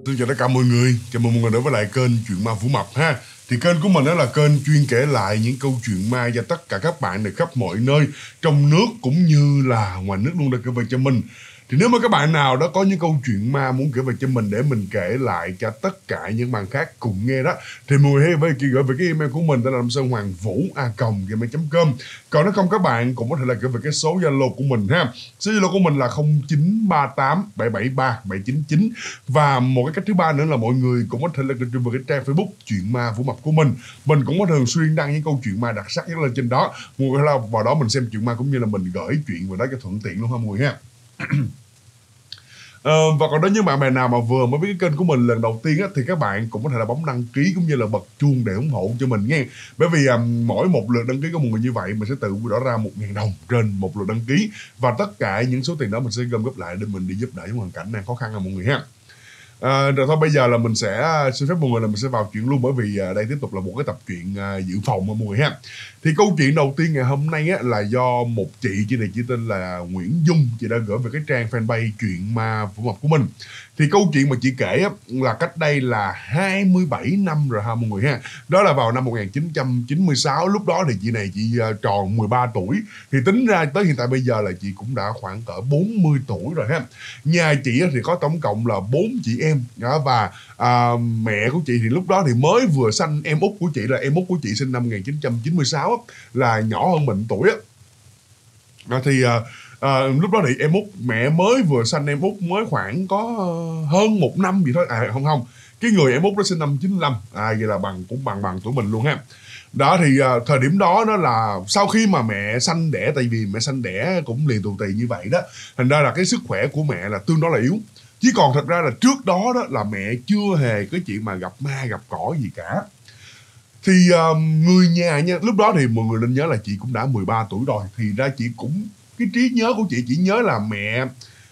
Xin chào tất cả mọi người, chào mừng mọi người đến với lại kênh Chuyện Ma Vũ Mập ha. Thì kênh của mình đó là kênh chuyên kể lại những câu chuyện ma cho tất cả các bạn ở khắp mọi nơi, trong nước cũng như là ngoài nước luôn, để kể về cho mình. Thì nếu mà các bạn nào đó có những câu chuyện ma muốn kể về cho mình để mình kể lại cho tất cả những bạn khác cùng nghe đó, thì mọi người hãy gửi về cái email của mình, tên là samsonhoangvu@gmail.com. Còn nếu không, các bạn cũng có thể là gửi về cái số Zalo của mình ha. Số Zalo của mình là 0938773799. Và một cái cách thứ ba nữa là mọi người cũng có thể là truy vào cái trang Facebook Chuyện Ma Vũ Mập của mình. Mình cũng có thường xuyên đăng những câu chuyện ma đặc sắc nhất lên trên đó. Mọi người là vào đó mình xem chuyện ma cũng như là mình gửi chuyện vào đó cho thuận tiện luôn ha mọi người ha. Và còn đối với bạn bè nào mà vừa mới biết cái kênh của mình lần đầu tiên á, thì các bạn cũng có thể là bấm đăng ký cũng như là bật chuông để ủng hộ cho mình nghe. Bởi vì mỗi một lượt đăng ký của mọi người như vậy mình sẽ tự bỏ ra 1.000 đồng trên một lượt đăng ký, và tất cả những số tiền đó mình sẽ gom góp lại để mình đi giúp đỡ những hoàn cảnh đang khó khăn nha mọi người ha. Rồi thôi, bây giờ là mình sẽ xin phép mọi người là mình sẽ vào chuyện luôn, bởi vì đây tiếp tục là một cái tập truyện dự phòng mọi người ha. Thì câu chuyện đầu tiên ngày hôm nay á, là do một chị này, chị tên là Nguyễn Dung, chị đã gửi về cái trang fanpage Chuyện Ma Vũ Mập của mình. Thì câu chuyện mà chị kể á, là cách đây là 27 năm rồi ha mọi người ha. Đó là vào năm 1996, lúc đó thì chị này chị tròn 13 tuổi. Thì tính ra tới hiện tại bây giờ là chị cũng đã khoảng cỡ 40 tuổi rồi ha. Nhà chị thì có tổng cộng là 4 chị em đó, và mẹ của chị thì lúc đó thì mới vừa sanh em út của chị, là em út của chị sinh năm 1996 á, là nhỏ hơn mình tuổi á. Thì lúc đó thì em út, mẹ mới vừa sanh em út mới khoảng có hơn 1 năm gì thôi. Không, cái người em út đó sinh năm 95, vậy là cũng bằng tuổi mình luôn ha. Đó thì thời điểm đó nó là sau khi mà mẹ sanh đẻ, tại vì mẹ sanh đẻ cũng liền tù tì như vậy đó, thành ra là cái sức khỏe của mẹ là tương đối là yếu. Chứ còn thật ra là trước đó đó là mẹ chưa hề cái chuyện mà gặp ma gặp cỏ gì cả. Thì người nhà nha, lúc đó thì mọi người nên nhớ là chị cũng đã 13 tuổi rồi. Thì ra chị cũng, cái trí nhớ của chị chỉ nhớ là mẹ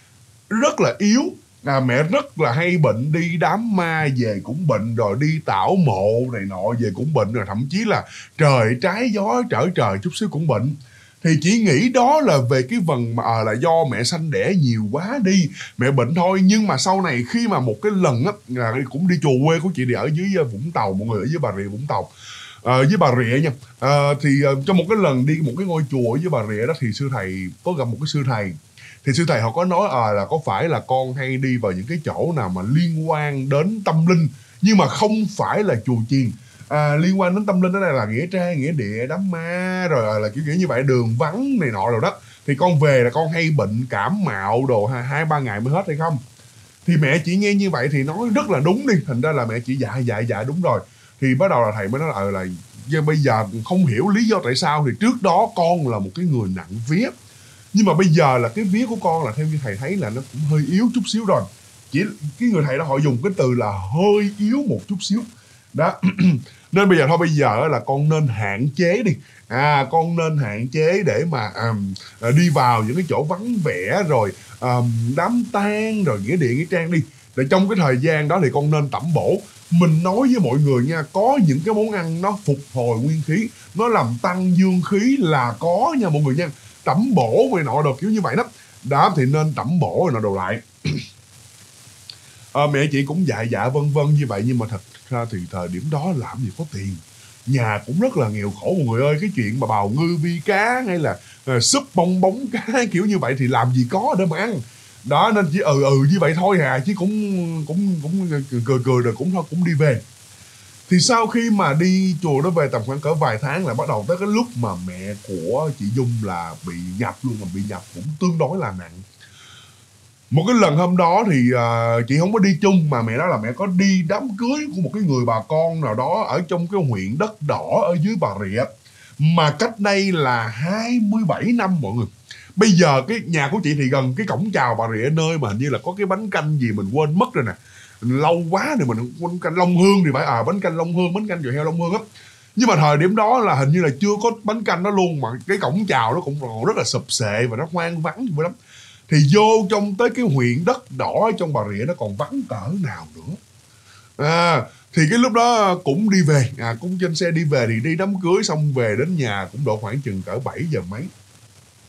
rất là yếu, mẹ rất là hay bệnh, đi đám ma về cũng bệnh, rồi đi tảo mộ này nọ về cũng bệnh, rồi thậm chí là trời trái gió trở trời chút xíu cũng bệnh. Thì chỉ nghĩ đó là về cái phần mà là do mẹ sanh đẻ nhiều quá đi, mẹ bệnh thôi. Nhưng mà sau này khi mà một cái lần á, cũng đi chùa quê của chị thì ở dưới Vũng Tàu, mọi người, ở dưới Bà Rịa Vũng Tàu, với Bà Rịa nha. Thì trong một cái lần đi một cái ngôi chùa ở dưới Bà Rịa đó, thì sư thầy có gặp một cái sư thầy. Thì sư thầy họ có nói là có phải là con hay đi vào những cái chỗ nào mà liên quan đến tâm linh, nhưng mà không phải là chùa chiền. Liên quan đến tâm linh, đó là nghĩa trang, nghĩa địa, đám ma, rồi là kiểu như vậy, đường vắng này nọ rồi đó. Thì con về là con hay bệnh cảm mạo đồ 2-3 ngày mới hết hay không. Thì mẹ chỉ nghe như vậy thì nói rất là đúng đi, thành ra là mẹ chỉ dạ đúng rồi. Thì bắt đầu là thầy mới nói là bây giờ không hiểu lý do tại sao thì trước đó con là một cái người nặng vía, nhưng mà bây giờ là cái vía của con là theo như thầy thấy là nó cũng hơi yếu chút xíu rồi. Chỉ cái người thầy đó họ dùng cái từ là hơi yếu một chút xíu đó. Nên bây giờ là con nên hạn chế đi, con nên hạn chế để mà đi vào những cái chỗ vắng vẻ, rồi đám tang, rồi nghĩa địa, nghĩa trang đi. Để trong cái thời gian đó thì con nên tẩm bổ. Mình nói với mọi người nha, có những cái món ăn nó phục hồi nguyên khí, nó làm tăng dương khí là có nha mọi người nha. Tẩm bổ về nọ đồ kiểu như vậy đó. Đó thì nên tẩm bổ rồi nọ đồ lại. Mẹ chị cũng dạ vân vân như vậy, nhưng mà thật ra thì thời điểm đó làm gì có tiền, nhà cũng rất là nghèo khổ mọi người ơi. Cái chuyện mà bào ngư vi cá hay là súp bong bóng cá kiểu như vậy thì làm gì có để mà ăn. Đó nên chỉ như vậy thôi chứ cũng cười rồi cũng đi về. Thì sau khi mà đi chùa đó về tầm khoảng cỡ vài tháng là bắt đầu tới cái lúc mà mẹ của chị Dung là bị nhập luôn, mà bị nhập cũng tương đối là nặng. Một cái lần hôm đó thì chị không có đi chung, mà mẹ nói là mẹ có đi đám cưới của một cái người bà con nào đó ở trong cái huyện Đất Đỏ ở dưới Bà Rịa, mà cách đây là 27 năm mọi người. Bây giờ cái nhà của chị thì gần cái cổng chào Bà Rịa, nơi mà hình như là có cái bánh canh gì mình quên mất rồi nè, lâu quá rồi mình bánh canh Long Hương thì phải, bánh canh Long Hương, bánh canh giò heo Long Hương á. Nhưng mà thời điểm đó là hình như là chưa có bánh canh đó luôn, mà cái cổng chào nó cũng còn rất là sụp sệ và nó hoang vắng như vậy lắm. Thì vô trong tới cái huyện Đất Đỏ trong Bà Rịa nó còn vắng cỡ nào nữa. Thì cái lúc đó cũng đi về, cũng trên xe đi về, thì đi đám cưới xong về đến nhà cũng độ khoảng chừng cỡ 7 giờ mấy.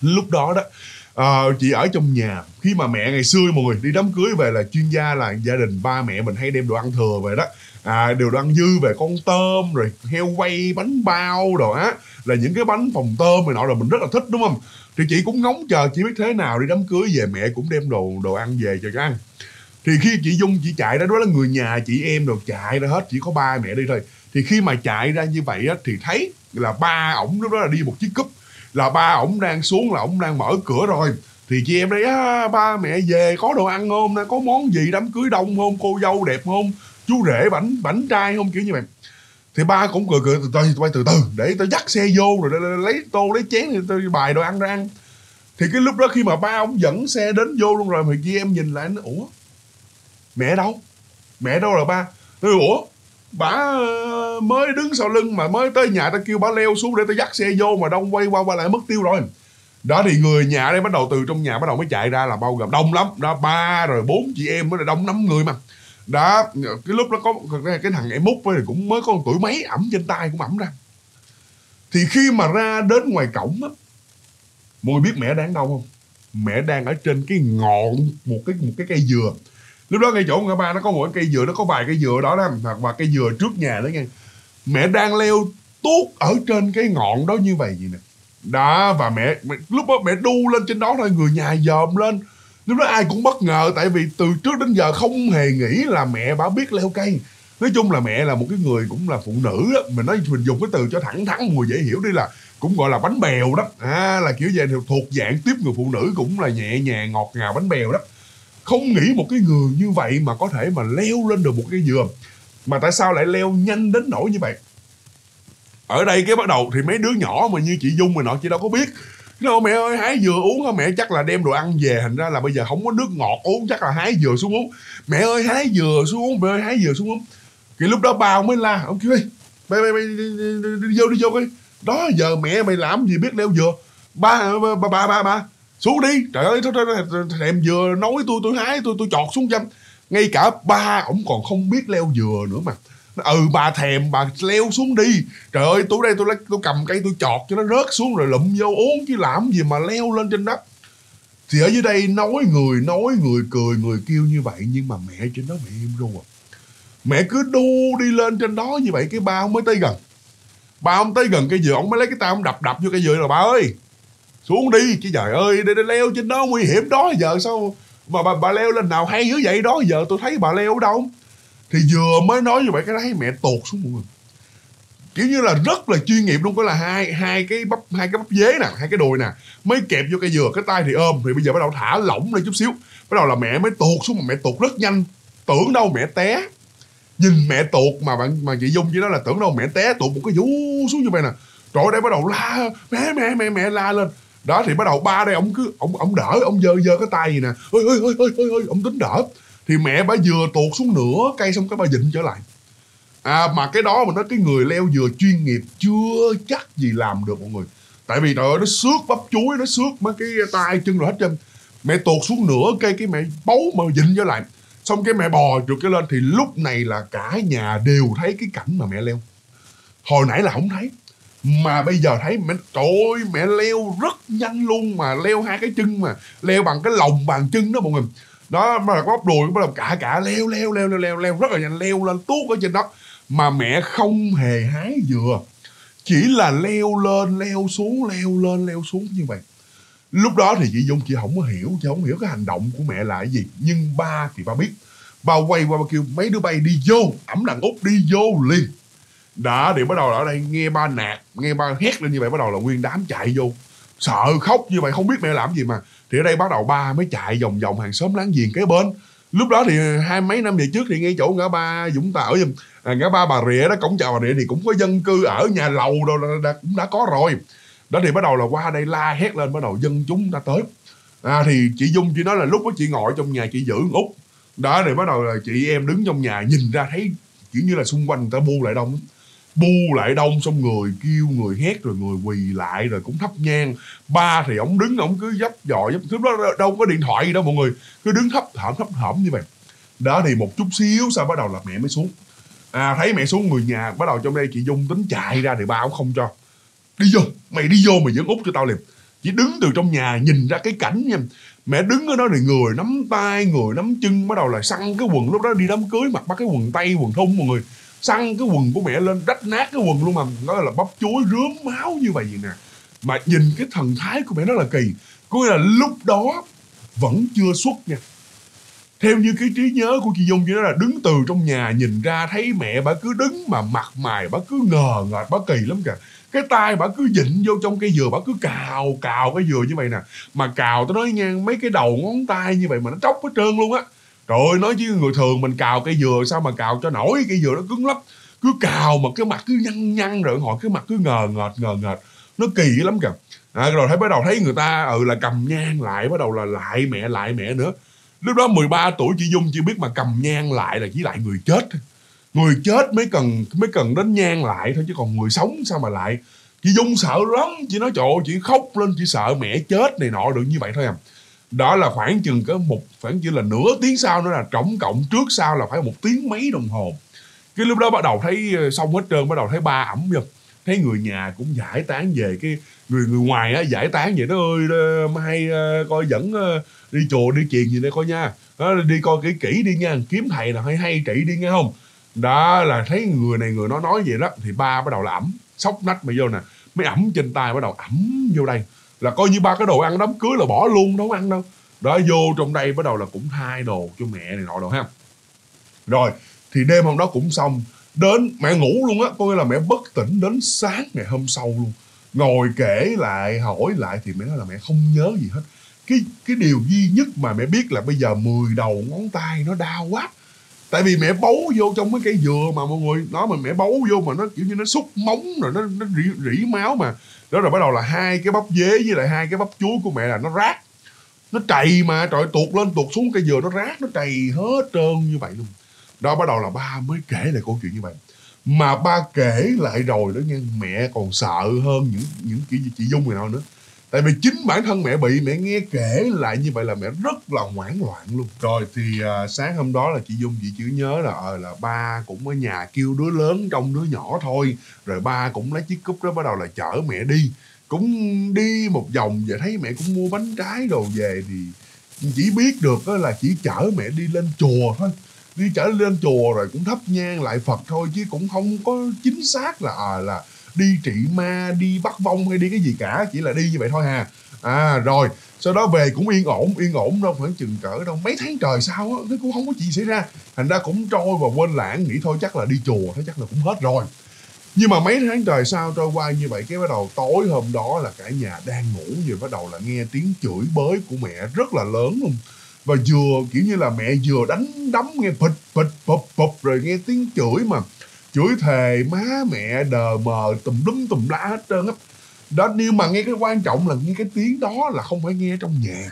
Lúc đó đó chị ở trong nhà. Khi mà mẹ ngày xưa mọi người đi đám cưới về là chuyên gia, là gia đình ba mẹ mình hay đem đồ ăn thừa về đó, đều đồ ăn dư về, con tôm rồi heo quay, bánh bao đồ á, là những cái bánh phồng tôm này nọ, rồi mình rất là thích đúng không. Thì chị cũng ngóng chờ, chị biết thế nào đi đám cưới về mẹ cũng đem đồ ăn về cho ăn. Thì khi chị Dung chị chạy ra, đó là người nhà chị em rồi chạy ra hết, chỉ có ba mẹ đi thôi. Thì khi mà chạy ra như vậy á, thì thấy là ba ổng lúc đó là đi một chiếc cúp, là ba ổng đang xuống, là ổng đang mở cửa rồi. Thì chị em đây ba mẹ về có đồ ăn không, có món gì, đám cưới đông không, cô dâu đẹp không, chú rể bảnh trai không, kiểu như vậy. Thì ba cũng cười từ từ để tôi dắt xe vô rồi lấy tô lấy chén thì tôi bài đồ ăn ra ăn. Thì cái lúc đó khi mà ba ông dẫn xe đến vô luôn rồi, thì chị em nhìn lại nó, ủa mẹ đâu là ba. Tôi ủa bả mới đứng sau lưng mà mới tới nhà ta kêu bả leo xuống để tôi dắt xe vô mà đông quay qua lại mất tiêu rồi. Đó thì người nhà đây bắt đầu từ trong nhà bắt đầu mới chạy ra, là bao gồm đông lắm đó, ba rồi bốn chị em mới là đông 5 người mà. Đó cái lúc đó có cái thằng em Mút thì cũng mới có tuổi mấy, ẩm trên tay cũng ẩm ra. Thì khi mà ra đến ngoài cổng á, mọi người biết mẹ đang đâu không? Mẹ đang ở trên cái ngọn một cái cây dừa. Lúc đó ngay chỗ ngã ba nó có một cái cây dừa, nó có vài cây dừa đó đó, và cây dừa trước nhà đó nghe. Mẹ đang leo tuốt ở trên cái ngọn đó như vậy gì nè. Đó, và mẹ lúc đó mẹ đu lên trên đó thôi, người nhà dòm lên. Lúc đó ai cũng bất ngờ, tại vì từ trước đến giờ không hề nghĩ là mẹ bà biết leo cây. Nói chung là mẹ là một cái người cũng là phụ nữ đó. Mình dùng cái từ cho thẳng thắn mùi dễ hiểu đi, là cũng gọi là bánh bèo đó. Là kiểu vậy, thuộc dạng tiếp người phụ nữ cũng là nhẹ nhàng ngọt ngào bánh bèo đó. Không nghĩ một cái người như vậy mà có thể mà leo lên được một cái dừa. Mà tại sao lại leo nhanh đến nỗi như vậy? Ở đây cái bắt đầu thì mấy đứa nhỏ mà như chị Dung mà nọ chị đâu có biết. Nó mẹ ơi hái dừa uống hả mẹ, chắc là đem đồ ăn về, thành ra là bây giờ không có nước ngọt uống, chắc là hái dừa xuống uống. Mẹ ơi hái dừa xuống uống, mẹ ơi hái dừa xuống uống. Thì lúc đó ba ông mới la, ông kêu mày đi vô coi. Đó giờ mẹ mày làm gì biết leo dừa. Ba xuống đi, trời ơi thèm dừa nói tôi hái tôi chọt xuống chăm. Ngay cả ba ổng còn không biết leo dừa nữa mà. Bà thèm bà leo xuống đi, trời ơi tôi cầm cây tôi chọt cho nó rớt xuống rồi lụm vô uống, chứ làm gì mà leo lên trên đất. Thì ở dưới đây nói người cười người kêu như vậy, nhưng mà mẹ trên đó mẹ im ru à. Mẹ cứ đu đi lên trên đó như vậy, cái ba ông mới tới gần. Ba ông tới gần cây dừa, ông mới lấy cái tay ông đập vô cây dừa, là ba ơi xuống đi chứ, trời ơi để leo trên đó nguy hiểm đó, giờ sao mà bà leo lên nào hay dữ vậy đó, giờ tôi thấy bà leo ở đâu. Thì vừa mới nói như vậy cái thấy mẹ tụt xuống mọi người, kiểu như là rất là chuyên nghiệp luôn, có là hai cái bắp dế nè, hai cái đùi nè mới kẹp vô cây dừa, cái tay thì ôm. Thì bây giờ bắt đầu thả lỏng lên chút xíu, bắt đầu là mẹ mới tụt xuống, mà mẹ tụt rất nhanh, tưởng đâu mẹ té. Nhìn mẹ tụt mà chị Dung chứ đó là tưởng đâu mẹ té, tụt một cái vú xuống như vậy nè. Trời ơi, đây bắt đầu la mẹ la lên. Đó thì bắt đầu ba đây ông đỡ, ông giơ cái tay gì nè, ơi ông tính đỡ. Thì mẹ bà vừa tuột xuống nửa cây xong cái bà dịnh trở lại. Mà cái đó mà nói cái người leo dừa chuyên nghiệp chưa chắc gì làm được mọi người. Tại vì trời ơi nó xước bắp chuối, nó xước mấy cái tay chân rồi hết trơn. Mẹ tuột xuống nửa cây cái mẹ bấu mà dịnh trở lại. Xong cái mẹ bò trượt cái lên. Thì lúc này là cả nhà đều thấy cái cảnh mà mẹ leo. Hồi nãy là không thấy, mà bây giờ thấy mẹ, trời ơi mẹ leo rất nhanh luôn, mà leo hai cái chân mà leo bằng cái lòng bàn chân đó mọi người. Đó mà có bắp đùi bắt đầu cả leo rất là nhanh, leo lên tuốt ở trên đó. Mà mẹ không hề hái dừa, chỉ là leo lên leo xuống như vậy. Lúc đó thì chị Dung chị không hiểu cái hành động của mẹ là cái gì. Nhưng ba thì ba biết. Ba quay qua ba kêu mấy đứa bay đi vô, ẵm đàn út đi vô liền. Đó thì bắt đầu là ở đây nghe ba nạt, nghe ba hét lên như vậy, bắt đầu là nguyên đám chạy vô, sợ khóc như vậy, không biết mẹ làm gì mà. Thì ở đây bắt đầu ba mới chạy vòng hàng xóm láng giềng kế bên. Lúc đó thì hai mấy năm về trước thì ngay chỗ ngã ba Vũng Tàu, ngã ba Bà Rịa đó, cổng chào Bà Rịa thì cũng có dân cư ở nhà lầu đâu cũng đã có rồi. Đó thì bắt đầu là qua đây la hét lên, bắt đầu dân chúng ta tới. Thì chị Dung chị nói là lúc đó chị ngồi trong nhà chị giữ út. Đó thì bắt đầu là chị em đứng trong nhà nhìn ra thấy kiểu như là xung quanh người ta bu lại đông, xong người kêu người hét rồi người quỳ lại rồi cũng thắp nhang. Ba thì ổng đứng ổng cứ dấp dòi, lúc đó đâu có điện thoại gì đâu mọi người, cứ đứng thấp thỏm như vậy. Đó thì một chút xíu sau bắt đầu là mẹ mới xuống. Thấy mẹ xuống, người nhà bắt đầu trong đây chị Dung tính chạy ra thì ba ổng không cho. Mày đi vô mày dẫn út cho tao liền. Chỉ đứng từ trong nhà nhìn ra cái cảnh nha. Mẹ đứng ở đó thì người nắm tay, người nắm chân, bắt đầu là xăng cái quần. Lúc đó đi đám cưới mặc cái quần tây, quần thun, mọi người xăng cái quần của mẹ lên, rách nát cái quần luôn, mà nói là bắp chuối rướm máu như vậy nè. Mà nhìn cái thần thái của mẹ rất là kỳ. Có nghĩa là lúc đó vẫn chưa xuất nha. Theo như cái trí nhớ của chị Dung, chị nói là đứng từ trong nhà nhìn ra thấy mẹ bà cứ đứng mà mặt mày bà cứ ngờ ngợt, bà kỳ lắm kìa. Cái tay bà cứ dịnh vô trong cây dừa, bà cứ cào cái dừa như vậy nè. Mà cào tôi nói nha, mấy cái đầu ngón tay như vậy mà nó tróc hết trơn luôn á. Trời ơi, nói chứ người thường mình cào cây dừa sao mà cào cho nổi, cây dừa nó cứng lắm. Cứ cào mà cái mặt cứ nhăn rồi họ cái mặt cứ ngờ ngợt. Nó kỳ lắm kìa. Rồi bắt đầu thấy người ta là cầm nhang lại, bắt đầu là lại mẹ nữa. Lúc đó 13 tuổi chị Dung chỉ biết mà cầm nhang lại là chỉ lại người chết. Người chết mới cần đến nhang lại thôi, chứ còn người sống sao mà lại. Chị Dung sợ lắm, chị nói trời ơi, chị khóc lên, chị sợ mẹ chết này nọ được như vậy thôi à. Đó là khoảng chừng khoảng chừng là nửa tiếng sau nữa, là tổng cộng trước sau là phải 1 tiếng mấy đồng hồ. Cái lúc đó bắt đầu thấy xong hết trơn, bắt đầu thấy ba ẩm vô, thấy người nhà cũng giải tán về, cái người ngoài á giải tán vậy đó ơi, mai coi dẫn đi chùa đi chiền gì đây coi nha, đó, đi coi kỹ đi nha, kiếm thầy nào hay trị đi nghe không. Đó là thấy người này người nó nói vậy đó, thì ba bắt đầu là ẩm sóc nách mà vô nè, mới ẩm trên tay, bắt đầu ẩm vô đây là coi như ba cái đồ ăn đám cưới là bỏ luôn, đâu có ăn đâu. Đó, vô trong đây bắt đầu là cũng thay đồ cho mẹ này nọ đồ ha. Rồi thì đêm hôm đó cũng xong, đến mẹ ngủ luôn á, có nghĩa là mẹ bất tỉnh đến sáng ngày hôm sau luôn. Ngồi kể lại, hỏi lại thì mẹ nói là mẹ không nhớ gì hết. Cái điều duy nhất mà mẹ biết là bây giờ 10 đầu ngón tay nó đau quá. Tại vì mẹ bấu vô trong mấy cây dừa mà mọi người nói, mà mẹ bấu vô mà nó kiểu như nó xúc móng rồi nó rỉ máu mà. Đó rồi bắt đầu là 2 cái bắp dế với lại 2 cái bắp chuối của mẹ là nó rát. Nó trầy mà, trời, tuột lên tuột xuống cây dừa nó rát, nó trầy hết trơn như vậy luôn. Đó bắt đầu là ba mới kể lại câu chuyện như vậy. Mà ba kể lại rồi đó nha, mẹ còn sợ hơn những kiểu gì chị Dung này nào nữa. Tại vì chính bản thân mẹ bị, mẹ nghe kể lại như vậy là mẹ rất là hoảng loạn luôn. Rồi thì sáng hôm đó là chị Dung chị chỉ nhớ là ba cũng ở nhà kêu đứa lớn trong đứa nhỏ thôi. Rồi ba cũng lấy chiếc cúp đó bắt đầu là chở mẹ đi. Cũng đi một vòng và thấy mẹ cũng mua bánh trái đồ về, thì chỉ biết được là chỉ chở mẹ đi lên chùa thôi. Đi chở lên chùa rồi cũng thắp nhang lại Phật thôi, chứ cũng không có chính xác là đi trị ma, đi bắt vong hay đi cái gì cả, chỉ là đi như vậy thôi hà. Rồi sau đó về cũng yên ổn đâu khoảng chừng cỡ đâu mấy tháng trời sau á, nó cũng không có gì xảy ra, thành ra cũng trôi và quên lãng, nghĩ thôi chắc là đi chùa, thôi chắc là cũng hết rồi. Nhưng mà mấy tháng trời sau trôi qua như vậy, cái bắt đầu tối hôm đó là cả nhà đang ngủ rồi bắt đầu là nghe tiếng chửi bới của mẹ rất là lớn luôn. Và vừa kiểu như là mẹ vừa đánh đấm nghe phịch phụp rồi nghe tiếng chửi mà chửi thề má mẹ đờ mờ tùm la hết trơn á. Đó, nhưng mà nghe cái quan trọng là nghe cái tiếng đó là không phải nghe trong nhà,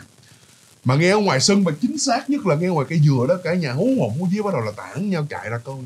mà nghe ở ngoài sân, và chính xác nhất là nghe ngoài cây dừa đó. Cả nhà hú hồn hú vía bắt đầu là tản nhau chạy ra coi.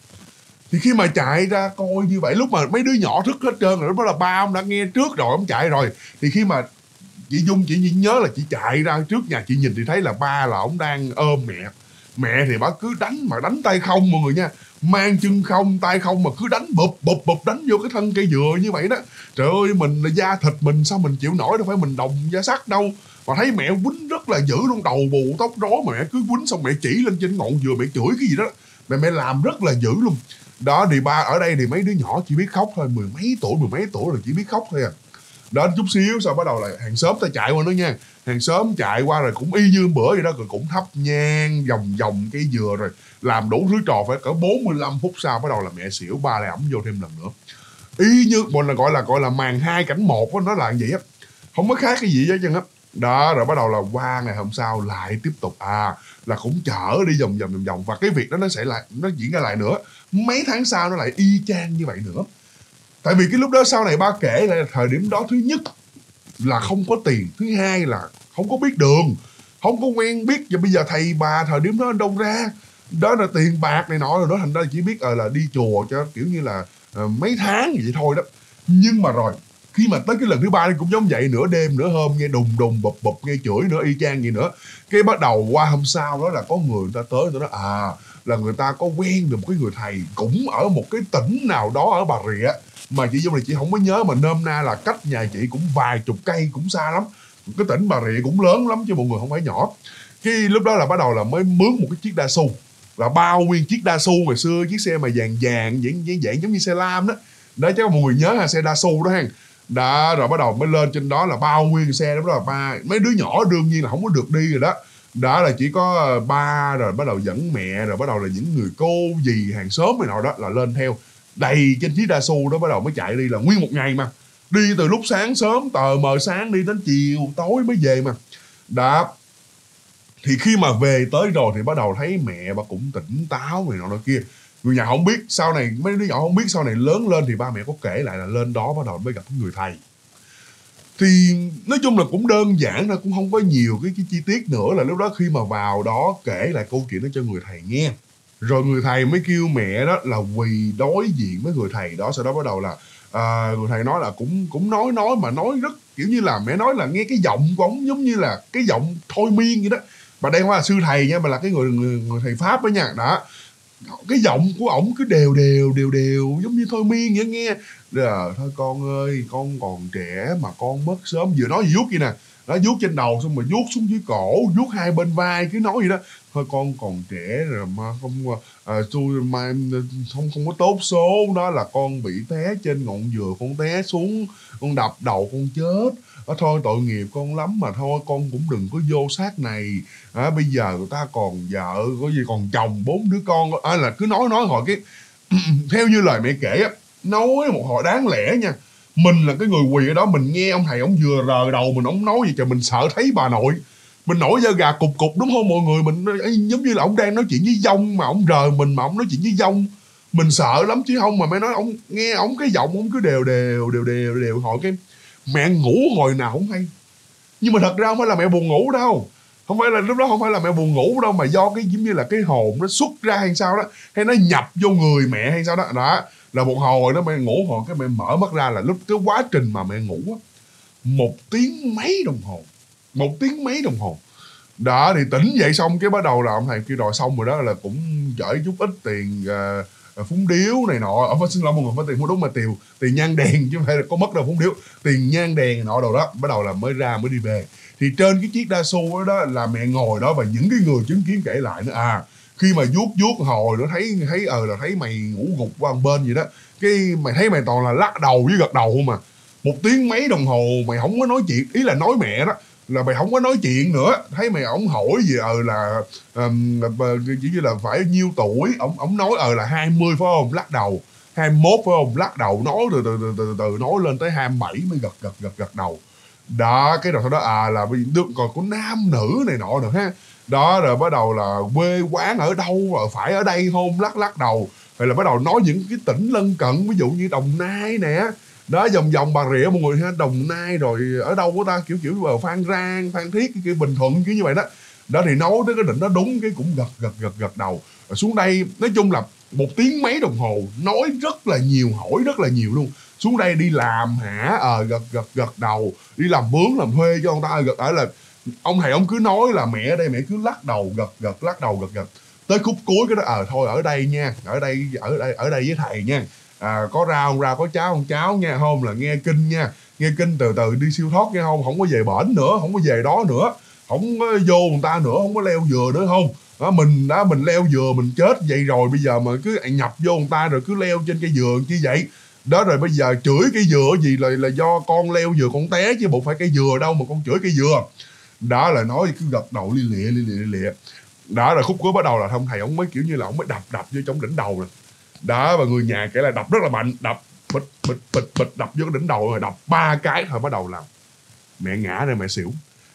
Thì khi mà chạy ra coi như vậy, lúc mà mấy đứa nhỏ thức hết trơn rồi, lúc đó là ba ông đã nghe trước rồi, ông chạy rồi. Thì khi mà chị Dung chỉ nhớ là chị chạy ra trước nhà, chị nhìn thì thấy là ba là ông đang ôm mẹ. Mẹ thì bà cứ đánh, mà đánh tay không mọi người nha, mang chân không tay không mà cứ đánh bụp đánh vô cái thân cây dừa như vậy đó. Trời ơi, mình là da thịt mình sao mình chịu nổi, đâu phải mình đồng da sắt đâu. Mà thấy mẹ quýnh rất là dữ luôn, đầu bù tóc rối mà mẹ cứ quýnh, xong mẹ chỉ lên trên ngọn dừa mẹ chửi cái gì đó, mẹ làm rất là dữ luôn. Đó thì ba ở đây thì mấy đứa nhỏ chỉ biết khóc thôi, mười mấy tuổi rồi chỉ biết khóc thôi à. Đó, chút xíu sau bắt đầu là hàng xóm ta chạy qua nữa nha, hàng xóm chạy qua rồi cũng y như bữa vậy đó, rồi cũng thắp nhang vòng cây dừa rồi làm đủ thứ trò. Phải cỡ 45 phút sau bắt đầu là mẹ xỉu, ba lại ẩm vô thêm lần nữa, y như bọn là gọi là màn 2 cảnh 1 đó, nó là vậy á, không có khác cái gì hết trơn á. Đó rồi bắt đầu là qua ngày hôm sau lại tiếp tục là cũng chở đi vòng, và cái việc đó nó diễn ra lại nữa. Mấy tháng sau nó lại y chang như vậy nữa. Tại vì cái lúc đó sau này ba kể lại là thời điểm đó, thứ nhất là không có tiền, thứ hai là không có biết đường, không có quen biết, và bây giờ thầy bà thời điểm đó đâu ra đó là tiền bạc này nọ rồi đó, thành ra chỉ biết là đi chùa cho kiểu như là mấy tháng vậy thôi đó. Nhưng mà rồi khi mà tới cái lần thứ ba cũng giống vậy, nửa đêm nửa hôm nghe đùng bụp nghe chửi nữa, y chang gì nữa. Cái bắt đầu qua hôm sau đó là có người ta tới, người ta nói là người ta có quen được một cái người thầy cũng ở một cái tỉnh nào đó ở Bà Rịa, Mà chị Dung này chị không có nhớ, mà nôm na là cách nhà chị cũng vài chục cây, cũng xa lắm. Cái tỉnh Bà Rịa cũng lớn lắm chứ mọi người, không phải nhỏ. Cái lúc đó là bắt đầu là mới mướn một cái chiếc Đa Su, là bao nguyên chiếc Đa Su ngày xưa, chiếc xe mà vàng vàng dạng giống như xe lam đó. Đó chắc mọi người nhớ ha, xe Đa Su đó ha. Đó, rồi bắt đầu mới lên trên đó là bao nguyên xe đó, là mấy đứa nhỏ đương nhiên là không có được đi rồi đó. Đó là chỉ có ba, rồi bắt đầu dẫn mẹ, rồi bắt đầu là những người cô dì hàng xóm này nọ đó là lên theo đầy trên chiếc Đa Su đó, bắt đầu mới chạy đi là nguyên một ngày mà. Đi từ lúc sáng sớm tờ mờ sáng đi đến chiều tối mới về mà. Đó. Thì khi mà về tới rồi thì bắt đầu thấy mẹ bà cũng tỉnh táo này nọ kia. Người nhà không biết, sau này mấy đứa nhỏ không biết, sau này lớn lên thì ba mẹ có kể lại là lên đó bắt đầu mới gặp người thầy. Thì nói chung là cũng đơn giản thôi, cũng không có nhiều cái chi tiết nữa. Là lúc đó khi mà vào đó kể lại câu chuyện đó cho người thầy nghe, rồi người thầy mới kêu mẹ đó là quỳ đối diện với người thầy đó. Sau đó bắt đầu là người thầy nói là cũng nói mà nói rất kiểu như là mẹ nói là nghe cái giọng của ổng giống như là cái giọng thôi miên vậy đó. Mà đây không phải là sư thầy nha, mà là cái người thầy Pháp đó nha. Đó, cái giọng của ổng cứ đều giống như thôi miên vậy nghe. Thôi con ơi, con còn trẻ mà con mất sớm. Vừa nói vuốt vậy nè, nó vuốt trên đầu xong rồi vuốt xuống dưới cổ, vuốt hai bên vai, cứ nói vậy đó. Thôi con còn trẻ rồi mà không có tốt số đó, là con bị té trên ngọn dừa, con té xuống, con đập đầu con chết. Thôi tội nghiệp con lắm mà thôi con cũng đừng có vô sát này. Bây giờ người ta còn vợ, có gì còn chồng, 4 đứa con. Là cứ nói hồi cái theo như lời mẹ kể á, nói một hồi đáng lẽ nha, mình là cái người quỳ ở đó, mình nghe ông thầy ông vừa rờ đầu mình, ông nói gì trời, mình sợ thấy bà nội, mình nổi da gà cục đúng không mọi người? Mình giống như là ông đang nói chuyện với dông mà ông rờ mình, mà ông nói chuyện với dông, mình sợ lắm chứ không. Mà mẹ nói ông nghe ông cái giọng ông cứ đều hỏi cái mẹ ngủ hồi nào không hay. Nhưng mà thật ra không phải là mẹ buồn ngủ đâu, không phải là lúc đó không phải là mẹ buồn ngủ đâu, mà do cái giống như là cái hồn nó xuất ra hay sao đó, hay nó nhập vô người mẹ hay sao đó. Đó là một hồi đó mẹ ngủ, hồi cái mẹ mở mắt ra là lúc cái quá trình mà mẹ ngủ á, 1 tiếng mấy đồng hồ, 1 tiếng mấy đồng hồ. Đó thì tỉnh dậy xong cái bắt đầu là ông thầy kêu rồi xong rồi đó, là cũng gửi chút ít tiền phúng điếu này nọ. Xin lỗi mọi người, phải tiền phúng, đúng mà tiền nhang đèn chứ không phải là có mất đâu phúng điếu, tiền nhang đèn này nọ đồ đó. Bắt đầu là mới đi về. Thì trên cái chiếc Đa Su đó là mẹ ngồi đó, và những cái người chứng kiến kể lại nữa, khi mà vuốt hồi nó thấy là thấy mày ngủ gục qua một bên vậy đó, cái mày thấy mày toàn là lắc đầu với gật đầu không mà. 1 tiếng mấy đồng hồ mày không có nói chuyện, ý là nói mẹ đó là mày không có nói chuyện nữa. Thấy mày ổng hỏi gì là chỉ như là phải nhiêu tuổi, ổng nói là 20 phải không, lắc đầu, 21 phải không, lắc đầu, nói từ nói lên tới 27 mới gật đầu. Đó, cái đầu sau đó là được còn có nam nữ này nọ nữa ha. Đó, rồi bắt đầu là quê quán ở đâu, rồi phải ở đây không, lắc đầu. Rồi là bắt đầu nói những cái tỉnh lân cận, ví dụ như Đồng Nai nè. Đó, vòng Bà Rịa mọi người ha, Đồng Nai rồi ở đâu của ta, kiểu Phan Rang, Phan Thiết, kiểu Bình Thuận kiểu như vậy đó. Đó thì nói tới cái định đó đúng, cái cũng gật đầu. Rồi xuống đây nói chung là 1 tiếng mấy đồng hồ, nói rất là nhiều, hỏi rất là nhiều luôn. Xuống đây đi làm hả, gật đầu, đi làm mướn làm thuê cho ông ta gật. Là ông thầy ông cứ nói là mẹ ở đây, mẹ cứ lắc đầu gật, lắc đầu gật. Tới khúc cuối cái đó thôi ở đây nha, ở đây với thầy nha. Có rau có cháo nha, không là nghe kinh nha, nghe kinh từ từ đi siêu thoát nha, không có về bển nữa, không có về đó nữa, không có vô người ta nữa, không có leo dừa nữa không. Mình leo dừa mình chết vậy rồi, bây giờ mà cứ nhập vô người ta rồi cứ leo trên cây dừa chi vậy. Đó, rồi bây giờ chửi cây dừa gì là do con leo dừa con té chứ bộ phải cây dừa đâu mà con chửi cây dừa. Đó là nói cứ gật đầu li lịa. Đó, rồi khúc cuối bắt đầu là ông thầy ông mới kiểu như là ông mới đập vô trong đỉnh đầu rồi. Đó, và người nhà kể là đập rất là mạnh, đập bịch đập vô cái đỉnh đầu rồi, đập 3 cái thôi bắt đầu là mẹ ngã rồi, mẹ xỉu.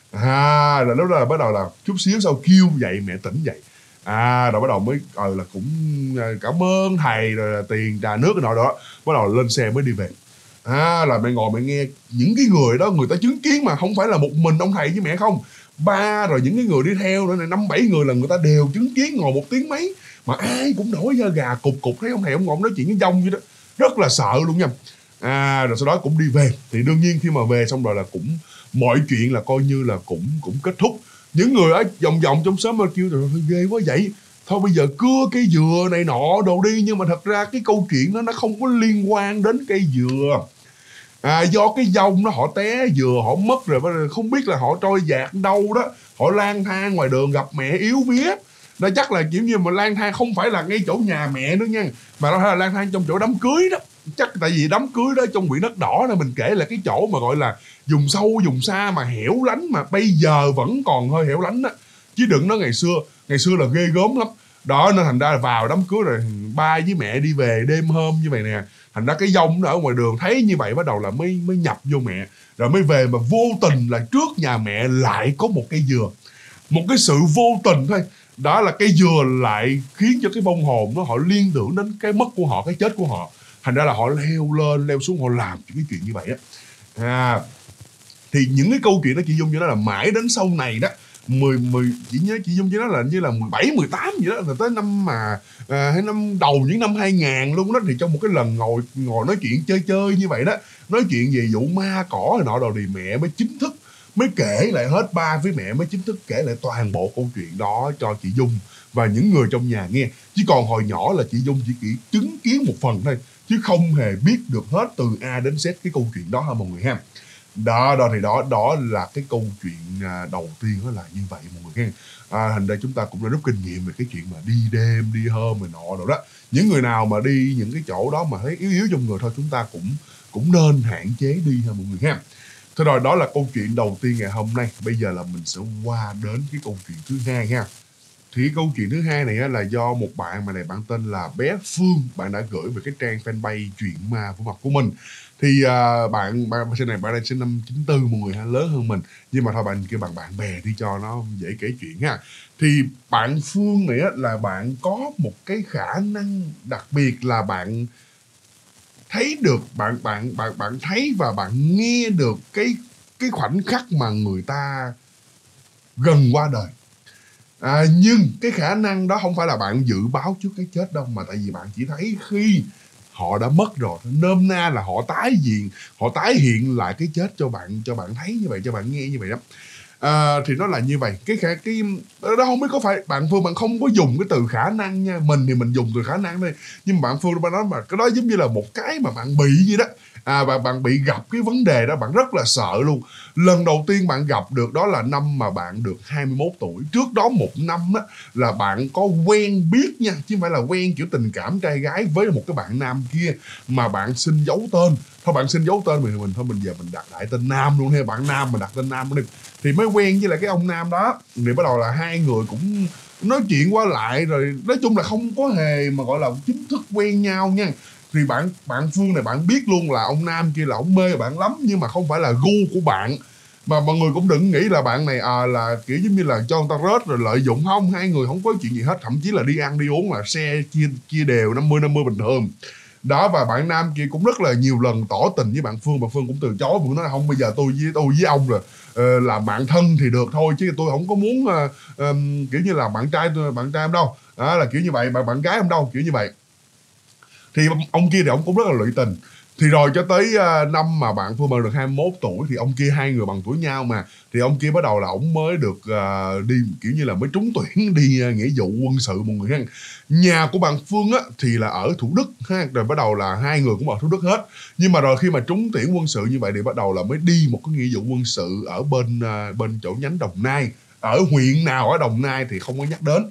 Rồi lúc đó là bắt đầu là chút xíu sau kêu dậy mẹ tỉnh dậy. Rồi bắt đầu mới là cũng cảm ơn thầy, rồi là tiền trà nước cái nọ đó, bắt đầu lên xe mới đi về. Là mẹ ngồi mẹ nghe những cái người đó, người ta chứng kiến mà không phải là một mình ông thầy với mẹ không, ba rồi những cái người đi theo nữa này, 5-7 người là người ta đều chứng kiến, ngồi 1 tiếng mấy mà ai cũng nổi da gà cục, thấy ông thầy ông ngồi nói chuyện với dông vậy đó, rất là sợ luôn nha. Rồi sau đó cũng đi về. Thì đương nhiên khi mà về xong rồi là cũng mọi chuyện là coi như là cũng kết thúc. Những người ở vòng trong xóm kêu rồi ghê quá vậy, thôi bây giờ cưa cây dừa này nọ đồ đi. Nhưng mà thật ra cái câu chuyện đó nó không có liên quan đến cây dừa. Do cái dông đó họ té dừa họ mất rồi, không biết là họ trôi dạt đâu đó, họ lang thang ngoài đường gặp mẹ yếu vía. Nó chắc là kiểu như mà lang thang không phải là ngay chỗ nhà mẹ nữa nha, mà nó là lang thang trong chỗ đám cưới đó. Chắc tại vì đám cưới đó trong Biển Đất Đỏ nên mình kể là cái chỗ mà gọi là vùng sâu vùng xa mà hẻo lánh, mà bây giờ vẫn còn hơi hẻo lánh đó, chứ đừng nói ngày xưa là ghê gớm lắm đó. Nên thành ra là vào đám cưới rồi ba với mẹ đi về đêm hôm như vậy nè, thành ra cái dông nó ở ngoài đường thấy như vậy bắt đầu là mới nhập vô mẹ, rồi mới về mà vô tình là trước nhà mẹ lại có một cây dừa. Một cái sự vô tình thôi đó, là cây dừa lại khiến cho cái vong hồn nó họ liên tưởng đến cái mất của họ, cái chết của họ. Thành ra là họ leo lên leo xuống, họ làm cái chuyện như vậy á. Thì những cái câu chuyện đó chị Dung cho nó là mãi đến sau này đó, chị nhớ chị Dung cho nó là như là 17, 18 gì đó, là tới năm mà hay năm đầu những năm 2000 luôn đó, thì trong một cái lần ngồi nói chuyện chơi như vậy đó, nói chuyện về vụ ma cỏ rồi nọ đồ, thì mẹ mới chính thức mới kể lại hết, ba với mẹ mới chính thức kể lại toàn bộ câu chuyện đó cho chị Dung và những người trong nhà nghe. Chứ còn hồi nhỏ là chị Dung chỉ chứng kiến một phần thôi, chứ không hề biết được hết từ A đến Z cái câu chuyện đó ha mọi người ha. Đó là cái câu chuyện đầu tiên đó là như vậy mọi người ha. Thành ra chúng ta cũng đã rút kinh nghiệm về cái chuyện mà đi đêm đi hôm rồi nọ rồi đó. Những người nào mà đi những cái chỗ đó mà thấy yếu trong người thôi, chúng ta cũng nên hạn chế đi ha mọi người ha. Thế rồi, đó là câu chuyện đầu tiên ngày hôm nay. Bây giờ là mình sẽ qua đến cái câu chuyện thứ hai ha. Thì cái câu chuyện thứ hai này á, là do một bạn mà này, bạn tên là bé Phương, bạn đã gửi về cái trang fanpage Chuyện Ma Của Mặt của mình. Thì bạn này sinh năm 94 mọi người ha, lớn hơn mình, nhưng mà thôi bạn kêu bạn bè đi cho nó dễ kể chuyện ha. Thì bạn Phương này á, là bạn có một cái khả năng đặc biệt là bạn thấy được, bạn thấy và bạn nghe được cái khoảnh khắc mà người ta gần qua đời. Nhưng cái khả năng đó không phải là bạn dự báo trước cái chết đâu, mà tại vì bạn chỉ thấy khi họ đã mất rồi, nôm na là họ tái hiện lại cái chết cho bạn thấy như vậy, cho bạn nghe như vậy đó. Thì nó là như vậy. Cái đó không biết có phải bạn Phương bạn không có dùng cái từ khả năng nha, mình thì mình dùng từ khả năng thôi, nhưng mà bạn Phương bạn nói mà cái đó giống như là một cái mà bạn bị gì đó. Bạn bị gặp cái vấn đề đó, bạn rất là sợ luôn. Lần đầu tiên bạn gặp được đó là năm mà bạn được 21 tuổi. Trước đó một năm á, là bạn có quen biết nha, chứ không phải là quen kiểu tình cảm trai gái với một cái bạn nam kia, mà bạn xin giấu tên. Thôi bạn xin giấu tên mình thôi, mình giờ mình đặt lại tên nam luôn ha, bạn nam mà đặt tên nam luôn đi. Thì mới quen với lại cái ông nam đó, thì bắt đầu là hai người cũng nói chuyện qua lại, rồi nói chung là không có hề mà gọi là chính thức quen nhau nha. Thì bạn Phương này bạn biết luôn là ông nam kia là ông mê bạn lắm, nhưng mà không phải là gu của bạn. Mà mọi người cũng đừng nghĩ là bạn này là kiểu giống như là cho người ta rớt rồi lợi dụng, không, hai người không có chuyện gì hết, thậm chí là đi ăn đi uống là xe chia đều 50-50 bình thường. Đó, và bạn nam kia cũng rất là nhiều lần tỏ tình với bạn Phương cũng từ chối, cũng nói là không, bây giờ tôi với ông rồi làm bạn thân thì được thôi, chứ tôi không có muốn kiểu như là bạn trai em đâu, là kiểu như vậy, bạn gái em đâu, kiểu như vậy. Thì ông kia thì ông cũng rất là lụy tình. Thì rồi cho tới năm mà bạn Phương được 21 tuổi thì ông kia, hai người bằng tuổi nhau mà, thì ông kia bắt đầu là ông mới được đi kiểu như là mới trúng tuyển đi nghĩa vụ quân sự mọi người ha. Nhà của bạn Phương á thì là ở Thủ Đức ha, rồi bắt đầu là hai người cũng ở Thủ Đức hết. Nhưng mà rồi khi mà trúng tuyển quân sự như vậy thì bắt đầu là mới đi một cái nghĩa vụ quân sự ở bên chỗ nhánh Đồng Nai. Ở huyện nào ở Đồng Nai thì không có nhắc đến.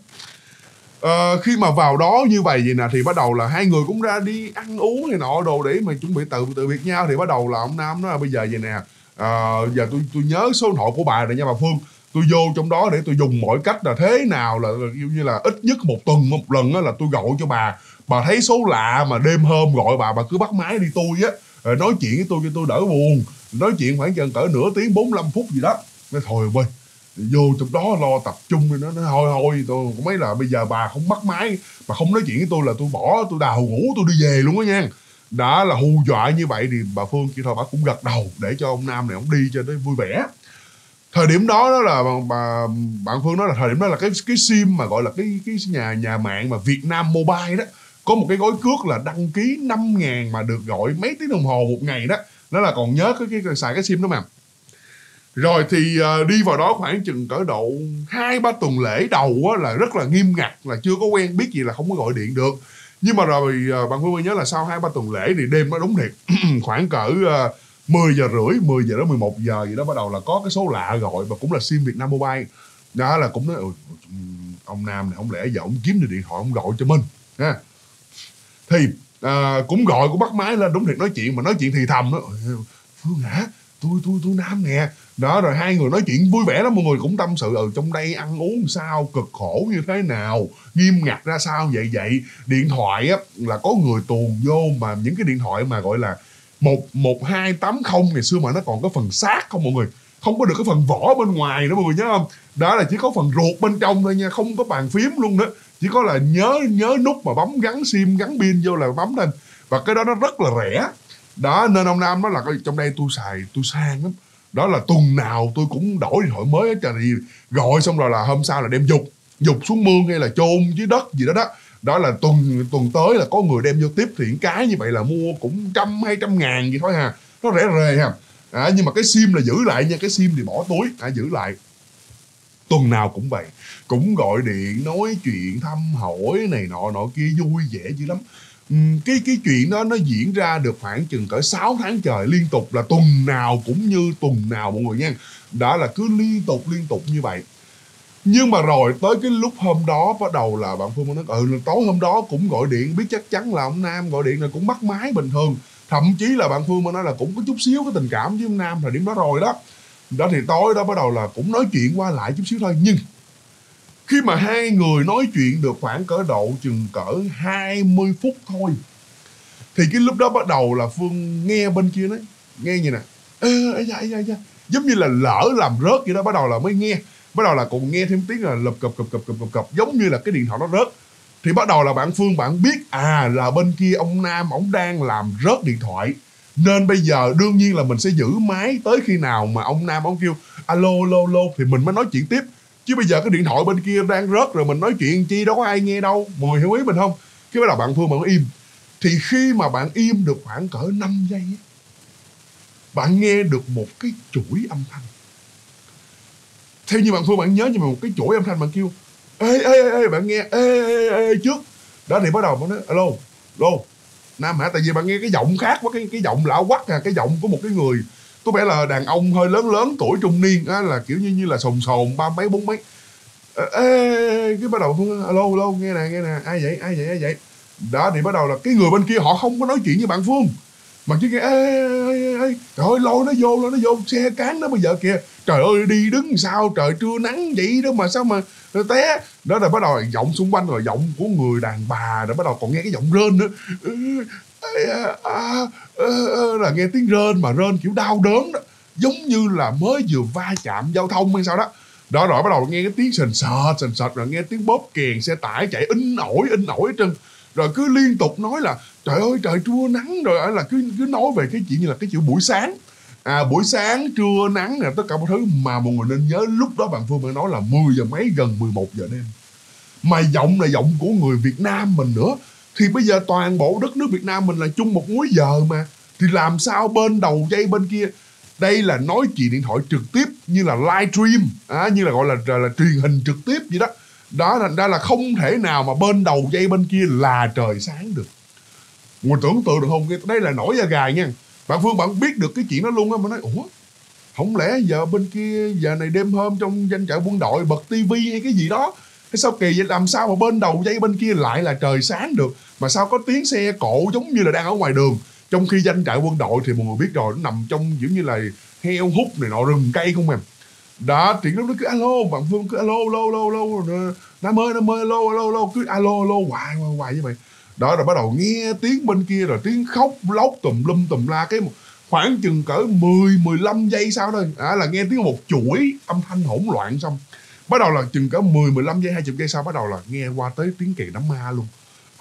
Khi mà vào đó như vậy nè thì bắt đầu là hai người cũng ra đi ăn uống này nọ đồ để mà chuẩn bị từ biệt nhau. Thì bắt đầu là ông Nam nói là bây giờ vậy nè, giờ tôi nhớ số điện thoại của bà này nha bà Phương, tôi vô trong đó để tôi dùng mọi cách là thế nào là như là ít nhất một tuần một lần á, là tôi gọi cho bà thấy số lạ mà đêm hôm gọi bà cứ bắt máy đi tôi á, nói chuyện với tôi cho tôi đỡ buồn, nói chuyện khoảng chừng cỡ nửa tiếng 45 phút gì đó. Nói thôi ơi, vô trong đó lo tập trung, nó thôi tôi cũng mấy là bây giờ bà không bắt máy, bà không nói chuyện với tôi là tôi đào ngủ tôi đi về luôn á nha. Đã là hù dọa như vậy thì bà Phương kia thôi bà cũng gật đầu để cho ông Nam này ông đi cho nó vui vẻ. Thời điểm đó là bạn Phương nói là thời điểm đó là cái sim mà gọi là cái nhà mạng mà Việt Nam Mobile đó, có một cái gói cước là đăng ký 5.000 mà được gọi mấy tiếng đồng hồ một ngày đó. Nó là còn nhớ cái xài cái sim đó mà. Rồi thì đi vào đó khoảng chừng cỡ độ 2-3 tuần lễ đầu á, là rất là nghiêm ngặt, là chưa có quen biết gì là không có gọi điện được. Nhưng mà rồi bạn Phương nhớ là sau 2-3 tuần lễ thì đêm nó đúng thiệt khoảng cỡ 10 giờ rưỡi, 10 giờ đến 11 giờ gì đó bắt đầu là có cái số lạ gọi, và cũng là sim Vietnam Mobile. Đó là cũng nói ông Nam này không lẽ giờ ông kiếm được điện thoại ông gọi cho mình ha. Thì cũng gọi, cũng bắt máy lên, đúng thiệt nói chuyện, mà nói chuyện thì thầm đó. Phương hả, tôi Nam nè. Đó, rồi hai người nói chuyện vui vẻ lắm, mọi người cũng tâm sự trong đây ăn uống sao, cực khổ như thế nào, nghiêm ngặt ra sao vậy. Điện thoại á là có người tuồn vô, mà những cái điện thoại mà gọi là 1280 ngày xưa mà nó còn có phần xác không mọi người, không có được cái phần vỏ bên ngoài nữa mọi người nhớ không. Đó là chỉ có phần ruột bên trong thôi nha, không có bàn phím luôn đó, chỉ có là nhớ nút mà bấm gắn sim gắn pin vô là bấm lên, và cái đó nó rất là rẻ. Đó nên ông Nam nói là trong đây tôi sang lắm. Đó là tuần nào tôi cũng đổi điện thoại mới hết, trời gì gọi xong rồi là hôm sau là đem dục xuống mương hay là chôn dưới đất gì đó. Đó là tuần tới là có người đem vô tiếp, thì cái như vậy là mua cũng 100-200 ngàn gì thôi hà, nó rẻ rề ha. Nhưng mà cái sim là giữ lại nha, cái sim thì bỏ túi, giữ lại. Tuần nào cũng vậy, cũng gọi điện nói chuyện thăm hỏi này nọ kia, vui vẻ dữ lắm. Cái chuyện đó nó diễn ra được khoảng chừng cỡ 6 tháng trời liên tục, là tuần nào cũng như tuần nào mọi người nha. Đó là cứ liên tục như vậy. Nhưng mà rồi tới cái lúc hôm đó bắt đầu là bạn Phương nói tối hôm đó cũng gọi điện, biết chắc chắn là ông Nam gọi điện là cũng bắt máy bình thường. Thậm chí là bạn Phương nói là cũng có chút xíu cái tình cảm với ông Nam thời điểm đó rồi đó. Đó thì tối đó bắt đầu là cũng nói chuyện qua lại chút xíu thôi. Nhưng khi mà hai người nói chuyện được khoảng cỡ độ chừng cỡ 20 phút thôi, thì cái lúc đó bắt đầu là Phương nghe bên kia nói, nghe như nè, giống như là lỡ làm rớt vậy đó, bắt đầu là mới nghe. Bắt đầu là còn nghe thêm tiếng là lụp cập, giống như là cái điện thoại nó rớt. Thì bắt đầu là bạn Phương bạn biết là bên kia ông Nam ổng đang làm rớt điện thoại, nên bây giờ đương nhiên là mình sẽ giữ máy tới khi nào mà ông Nam ông kêu alo thì mình mới nói chuyện tiếp. Chứ bây giờ cái điện thoại bên kia đang rớt rồi mình nói chuyện chi đâu có ai nghe đâu, mọi người hiểu ý mình không. Cái bắt đầu bạn Phương bạn im. Thì khi mà bạn im được khoảng cỡ 5 giây, bạn nghe được một cái chuỗi âm thanh. Theo như bạn Phương bạn nhớ, nhưng mà một cái chuỗi âm thanh bạn kêu ê bạn nghe ê trước. Đó thì bắt đầu bạn nói alo Nam hả, tại vì bạn nghe cái giọng khác quá, cái giọng lạ quắc cái giọng của một cái người có vẻ là đàn ông hơi lớn tuổi trung niên là kiểu như là sồn ba mấy bốn mấy. Cái bắt đầu Phương alo nghe nè, ai vậy. Đó thì bắt đầu là cái người bên kia họ không có nói chuyện với bạn Phương, mà chỉ nghe trời ơi lôi nó vô xe cán nó bây giờ kìa, trời ơi đi đứng sao trời, trưa nắng vậy đó mà sao mà té. Đó là bắt đầu giọng xung quanh, rồi giọng của người đàn bà, rồi bắt đầu còn nghe cái giọng rên nữa. Là nghe tiếng rên, mà rên kiểu đau đớn đó, giống như là mới vừa va chạm giao thông hay sao đó. Đó rồi bắt đầu nghe cái tiếng sền sệt, rồi nghe tiếng bóp kèn xe tải chạy ính ỏi hết trơn. Rồi cứ liên tục nói là trời ơi trời trưa nắng, rồi là cứ nói về cái chuyện như là cái chuyện buổi sáng. Buổi sáng trưa nắng tất cả mọi thứ. Mà mọi người nên nhớ lúc đó bạn Phương mới nói là 10 giờ mấy, gần 11 giờ đêm. Mà giọng là giọng của người Việt Nam mình nữa. Thì bây giờ toàn bộ đất nước Việt Nam mình là chung một múi giờ mà, thì làm sao bên đầu dây bên kia, đây là nói chuyện điện thoại trực tiếp, như là live stream, như là gọi là truyền hình trực tiếp vậy đó. Đó thành ra là không thể nào mà bên đầu dây bên kia là trời sáng được. Người tưởng tượng được không? Đây là nổi da gà nha. Bạn Phương bạn biết được cái chuyện đó luôn á. Mà nói ủa, không lẽ giờ bên kia giờ này đêm hôm trong doanh trại quân đội bật tivi hay cái gì đó, cái sao kỳ vậy? Làm sao mà bên đầu dây bên kia lại là trời sáng được, mà sao có tiếng xe cộ giống như là đang ở ngoài đường, trong khi doanh trại quân đội thì mọi người biết rồi, nó nằm trong kiểu như là heo hút này nọ, rừng cây không em. Đó thì lúc đó cứ alo, bạn Phương cứ alo Nam ơi alo cứ alo hoài như vậy. Đó rồi bắt đầu nghe tiếng bên kia, rồi tiếng khóc lóc tùm la. Cái khoảng chừng cỡ 10-15 giây sau thôi là nghe tiếng một chuỗi âm thanh hỗn loạn. Xong bắt đầu là chừng cỡ 10-15 giây, 20 giây sau bắt đầu là nghe qua tới tiếng kèn đám ma luôn.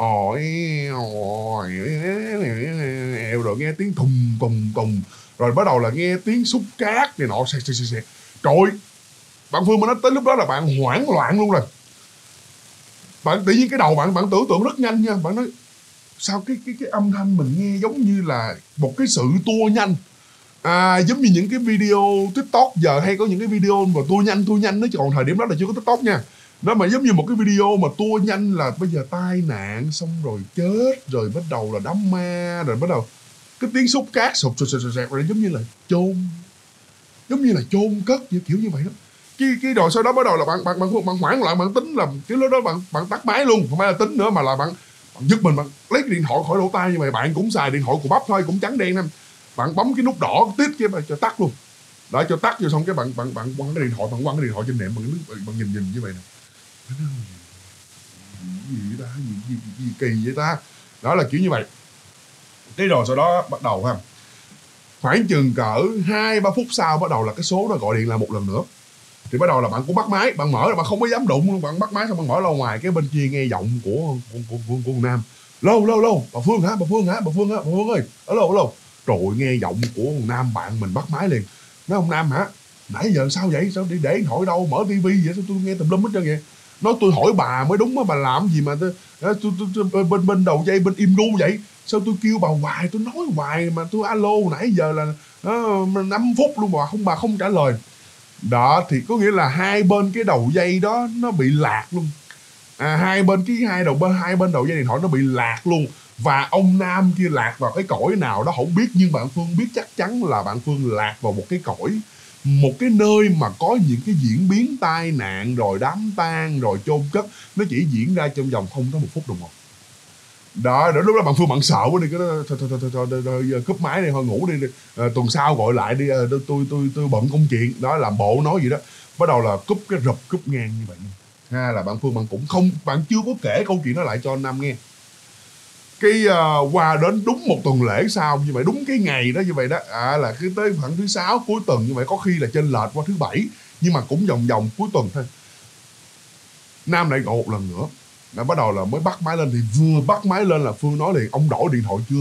Rồi nghe tiếng thùng. Rồi bắt đầu là nghe tiếng xúc cát này nọ xẹt. Trời, bạn Phương mới nói tới lúc đó là bạn hoảng loạn luôn rồi. Bạn tự nhiên cái đầu bạn tưởng tượng rất nhanh nha. Bạn nói sao cái âm thanh mình nghe giống như là một cái sự tua nhanh. Giống như những cái video TikTok giờ hay có những cái video mà tua nhanh đó, chứ còn thời điểm đó là chưa có TikTok nha. Nó mà giống như một cái video mà tua nhanh là bây giờ tai nạn xong rồi chết rồi bắt đầu là đám ma rồi bắt đầu cái tiếng xúc cát sụt rồi giống như là chôn cất kiểu như vậy đó. Cái rồi sau đó bắt đầu là bạn hoảng loạn, bạn tính là cái lúc đó bạn tắt máy luôn, không phải là tính nữa mà là bạn giật mình, bạn lấy cái điện thoại khỏi lỗ tai như vậy. Bạn cũng xài điện thoại của bắp thôi, cũng trắng đen em, bạn bấm cái nút đỏ tít cái cho tắt luôn, đó cho tắt vô xong cái bạn quăng cái điện thoại, trên nệm, bạn nhìn như vậy nè, gì kỳ vậy ta, đó là kiểu như vậy. Cái rồi sau đó bắt đầu ha, khoảng chừng cỡ 2-3 phút sau bắt đầu là cái số nó gọi điện lại một lần nữa, thì bắt đầu là bạn cũng bắt máy, bạn mở, bạn không có dám đụng luôn, bạn bắt máy xong bạn mở ra ngoài, cái bên kia nghe giọng của con Nam, lâu bà Phương ơi, alo, rồi nghe giọng của con Nam, bạn mình bắt máy liền, nói ông Nam hả, nãy giờ sao vậy, sao đi để điện thoại đâu, mở tivi vậy, sao tôi nghe tùm lum hết trơn vậy, nói tôi hỏi bà mới đúng á, bà làm gì mà tôi bên đầu dây bên im ru vậy, sao tôi kêu bà hoài, tôi nói hoài mà tôi alo nãy giờ là 5 phút luôn mà bà không trả lời. Đó thì có nghĩa là hai bên cái đầu dây đó nó bị lạc luôn, hai bên đầu dây điện thoại nó bị lạc luôn, và ông Nam kia lạc vào cái cõi nào đó không biết, nhưng bạn Phương biết chắc chắn là bạn Phương lạc vào một cái cõi, một cái nơi mà có những cái diễn biến tai nạn rồi đám tang rồi chôn cất, nó chỉ diễn ra trong vòng không tới 1 phút đồng hồ. Đó, lúc đó bạn Phương bạn sợ quá đi, cái đó thôi cúp máy đi, thôi ngủ đi, tuần sau gọi lại đi, tôi bận công chuyện đó, làm bộ nói gì đó, bắt đầu là cúp cái rụp, cúp ngang như vậy ha. Là bạn Phương bạn cũng không, bạn chưa có kể câu chuyện đó lại cho anh Nam nghe. Cái qua đến đúng một tuần lễ sau như vậy, đúng cái ngày đó như vậy đó, là cứ tới khoảng thứ 6 cuối tuần như vậy, có khi là chênh lệch qua thứ 7, nhưng mà cũng vòng cuối tuần thôi, Nam lại gọi một lần nữa. Đã bắt đầu là mới bắt máy lên, thì vừa bắt máy lên là Phương nói liền, ông đổi điện thoại chưa?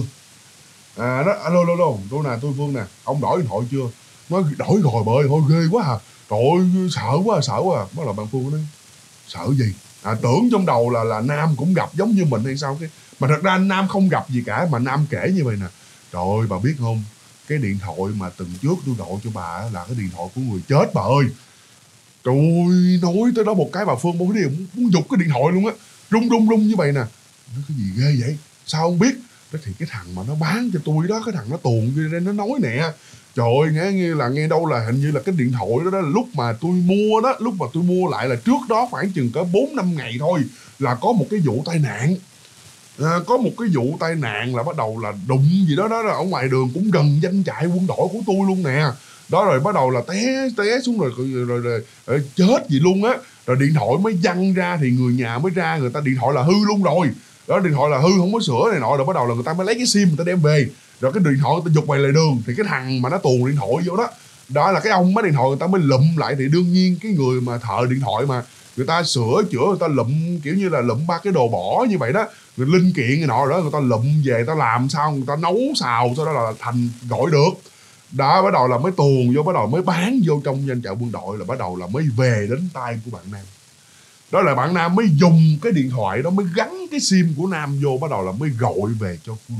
Đó, alo, tôi Phương nè, ông đổi điện thoại chưa? Nói đổi rồi bà ơi, thôi ghê quá à, trời ơi, sợ quá. Bắt đầu bạn Phương nói, sợ gì? Tưởng trong đầu là Nam cũng gặp giống như mình hay sao, cái mà thật ra Nam không gặp gì cả, mà Nam kể như vậy nè, trời ơi bà biết không, cái điện thoại mà tuần trước tôi gọi cho bà là cái điện thoại của người chết bà ơi. Trời ơi, nói tới đó một cái bà Phương muốn giục cái điện thoại luôn á, rung như vậy nè. Nói cái gì ghê vậy, sao không biết? Đó thì cái thằng mà nó bán cho tôi đó, cái thằng nó tuồn vô đây nó nói nè, trời ơi, nghe đâu là hình như là cái điện thoại đó là lúc mà tôi mua lại là trước đó khoảng chừng cỡ 4-5 ngày thôi, là có một cái vụ tai nạn. Có một cái vụ tai nạn là bắt đầu là đụng gì đó là ở ngoài đường cũng gần doanh trại quân đội của tôi luôn nè. Đó rồi bắt đầu là té xuống rồi chết gì luôn á. Rồi điện thoại mới văng ra thì người nhà mới ra, người ta điện thoại là hư luôn rồi. Đó, điện thoại là hư không có sửa này nọ, rồi bắt đầu là người ta mới lấy cái sim người ta đem về. Rồi cái điện thoại người ta giục về lề đường, thì cái thằng mà nó tuồn điện thoại vô đó, đó là cái ông máy điện thoại người ta mới lụm lại. Thì đương nhiên cái người mà thợ điện thoại mà người ta sửa chữa, người ta lụm kiểu như là lụm ba cái đồ bỏ như vậy đó, người linh kiện người nọ đó, người ta lụm về, người ta làm sao, người ta nấu xào, sau đó là thành gọi được. Đó, bắt đầu là mới tuồn vô, bắt đầu mới bán vô trong doanh trại quân đội, là bắt đầu là mới về đến tay của bạn Nam. Đó là bạn Nam mới dùng cái điện thoại đó, mới gắn cái sim của Nam vô, bắt đầu là mới gọi về cho Phương.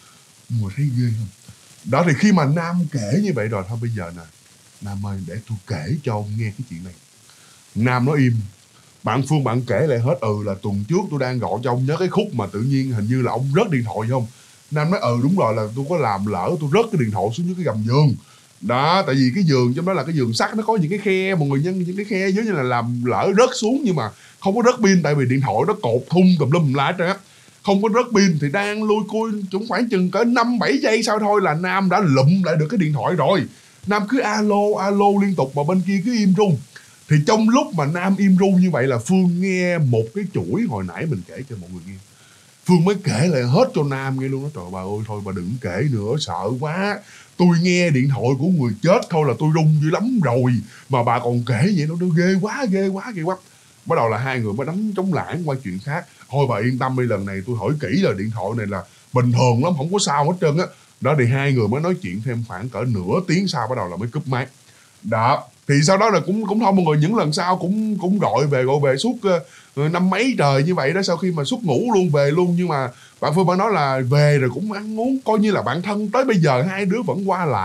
Mà thấy ghê không? Đó thì khi mà Nam kể như vậy rồi, thôi bây giờ nè Nam ơi, để tôi kể cho ông nghe cái chuyện này. Nam nói im. Bạn Phương bạn kể lại hết, là tuần trước tôi đang gọi cho ông, nhớ cái khúc mà tự nhiên hình như là ông rớt điện thoại không? Nam nói đúng rồi, là tôi có làm lỡ, tôi rớt cái điện thoại xuống dưới cái gầm giường. Đó, tại vì cái giường trong đó là cái giường sắt, nó có những cái khe, mọi người nhân những cái khe dưới, như là làm lỡ rớt xuống, nhưng mà không có rớt pin, tại vì điện thoại nó cột thun tùm lum lá hết á, không có rớt pin. Thì đang lui cui cũng khoảng chừng cỡ 5-7 giây sau thôi là Nam đã lụm lại được cái điện thoại rồi. Nam cứ alo liên tục mà bên kia cứ im rung. Thì trong lúc mà Nam im ru như vậy là Phương nghe một cái chuỗi hồi nãy mình kể cho mọi người nghe. Phương mới kể lại hết cho Nam nghe luôn đó. Trời bà ơi, thôi bà đừng kể nữa, sợ quá. Tôi nghe điện thoại của người chết thôi là tôi run dữ lắm rồi, mà bà còn kể vậy nó ghê quá. Bắt đầu là hai người mới đánh trống lảng qua chuyện khác. Thôi bà yên tâm đi, lần này tôi hỏi kỹ là điện thoại này là bình thường lắm, không có sao hết trơn á. Đó thì hai người mới nói chuyện thêm khoảng cỡ nửa tiếng sau, bắt đầu là mới cúp máy. Đó, thì sau đó là cũng thôi mọi người, những lần sau cũng gọi về suốt 5 mấy trời như vậy đó, sau khi mà suốt ngủ luôn về luôn. Nhưng mà bạn Phương bạn nói là về rồi cũng ăn uống coi như là bạn thân, tới bây giờ hai đứa vẫn qua lại,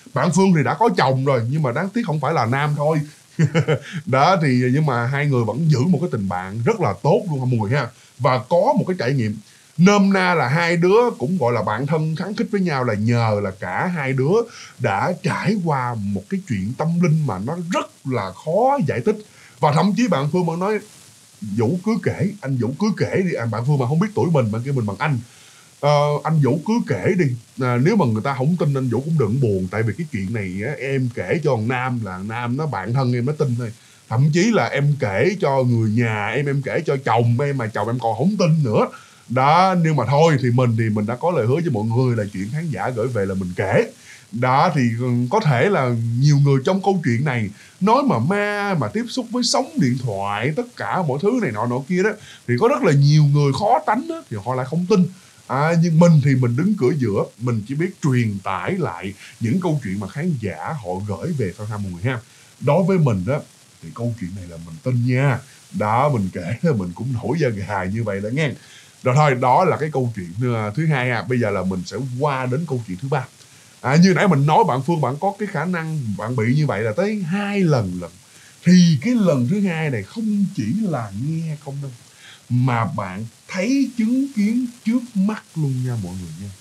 Bạn Phương thì đã có chồng rồi, nhưng mà đáng tiếc không phải là nam thôi. Đó thì nhưng mà hai người vẫn giữ một cái tình bạn rất là tốt luôn mọi người ha. Và có một cái trải nghiệm nôm na là hai đứa cũng gọi là bạn thân khăng khít với nhau là nhờ là cả hai đứa đã trải qua một cái chuyện tâm linh mà nó rất là khó giải thích. Và thậm chí bạn Phương vẫn nói Vũ cứ kể, anh Vũ cứ kể đi. Bạn Phương mà không biết tuổi mình, bạn kêu mình bằng anh. Anh Vũ cứ kể đi. Nếu mà người ta không tin anh Vũ cũng đừng buồn. Tại vì cái chuyện này á, em kể cho thằng Nam là Nam nó bạn thân em nó tin thôi. Thậm chí là em kể cho người nhà em kể cho chồng em mà chồng em còn không tin nữa. Đó, nhưng mà thôi thì mình đã có lời hứa với mọi người là chuyện khán giả gửi về là mình kể. Đó thì có thể là nhiều người trong câu chuyện này nói mà ma mà tiếp xúc với sóng điện thoại tất cả mọi thứ này nọ kia đó, thì có rất là nhiều người khó tánh đó, thì họ lại không tin. Nhưng mình thì mình đứng cửa giữa, mình chỉ biết truyền tải lại những câu chuyện mà khán giả họ gửi về cho mọi người ha. Đối với mình đó thì câu chuyện này là mình tin nha. Đó, mình kể mình cũng nổi da gà như vậy đó nghe. Rồi thôi, đó là cái câu chuyện thứ hai ha. Bây giờ là mình sẽ qua đến câu chuyện thứ ba. Như nãy mình nói bạn Phương bạn có cái khả năng bạn bị như vậy là tới 2 lần. Thì cái lần thứ hai này không chỉ là nghe không đâu, mà bạn thấy chứng kiến trước mắt luôn nha mọi người nha.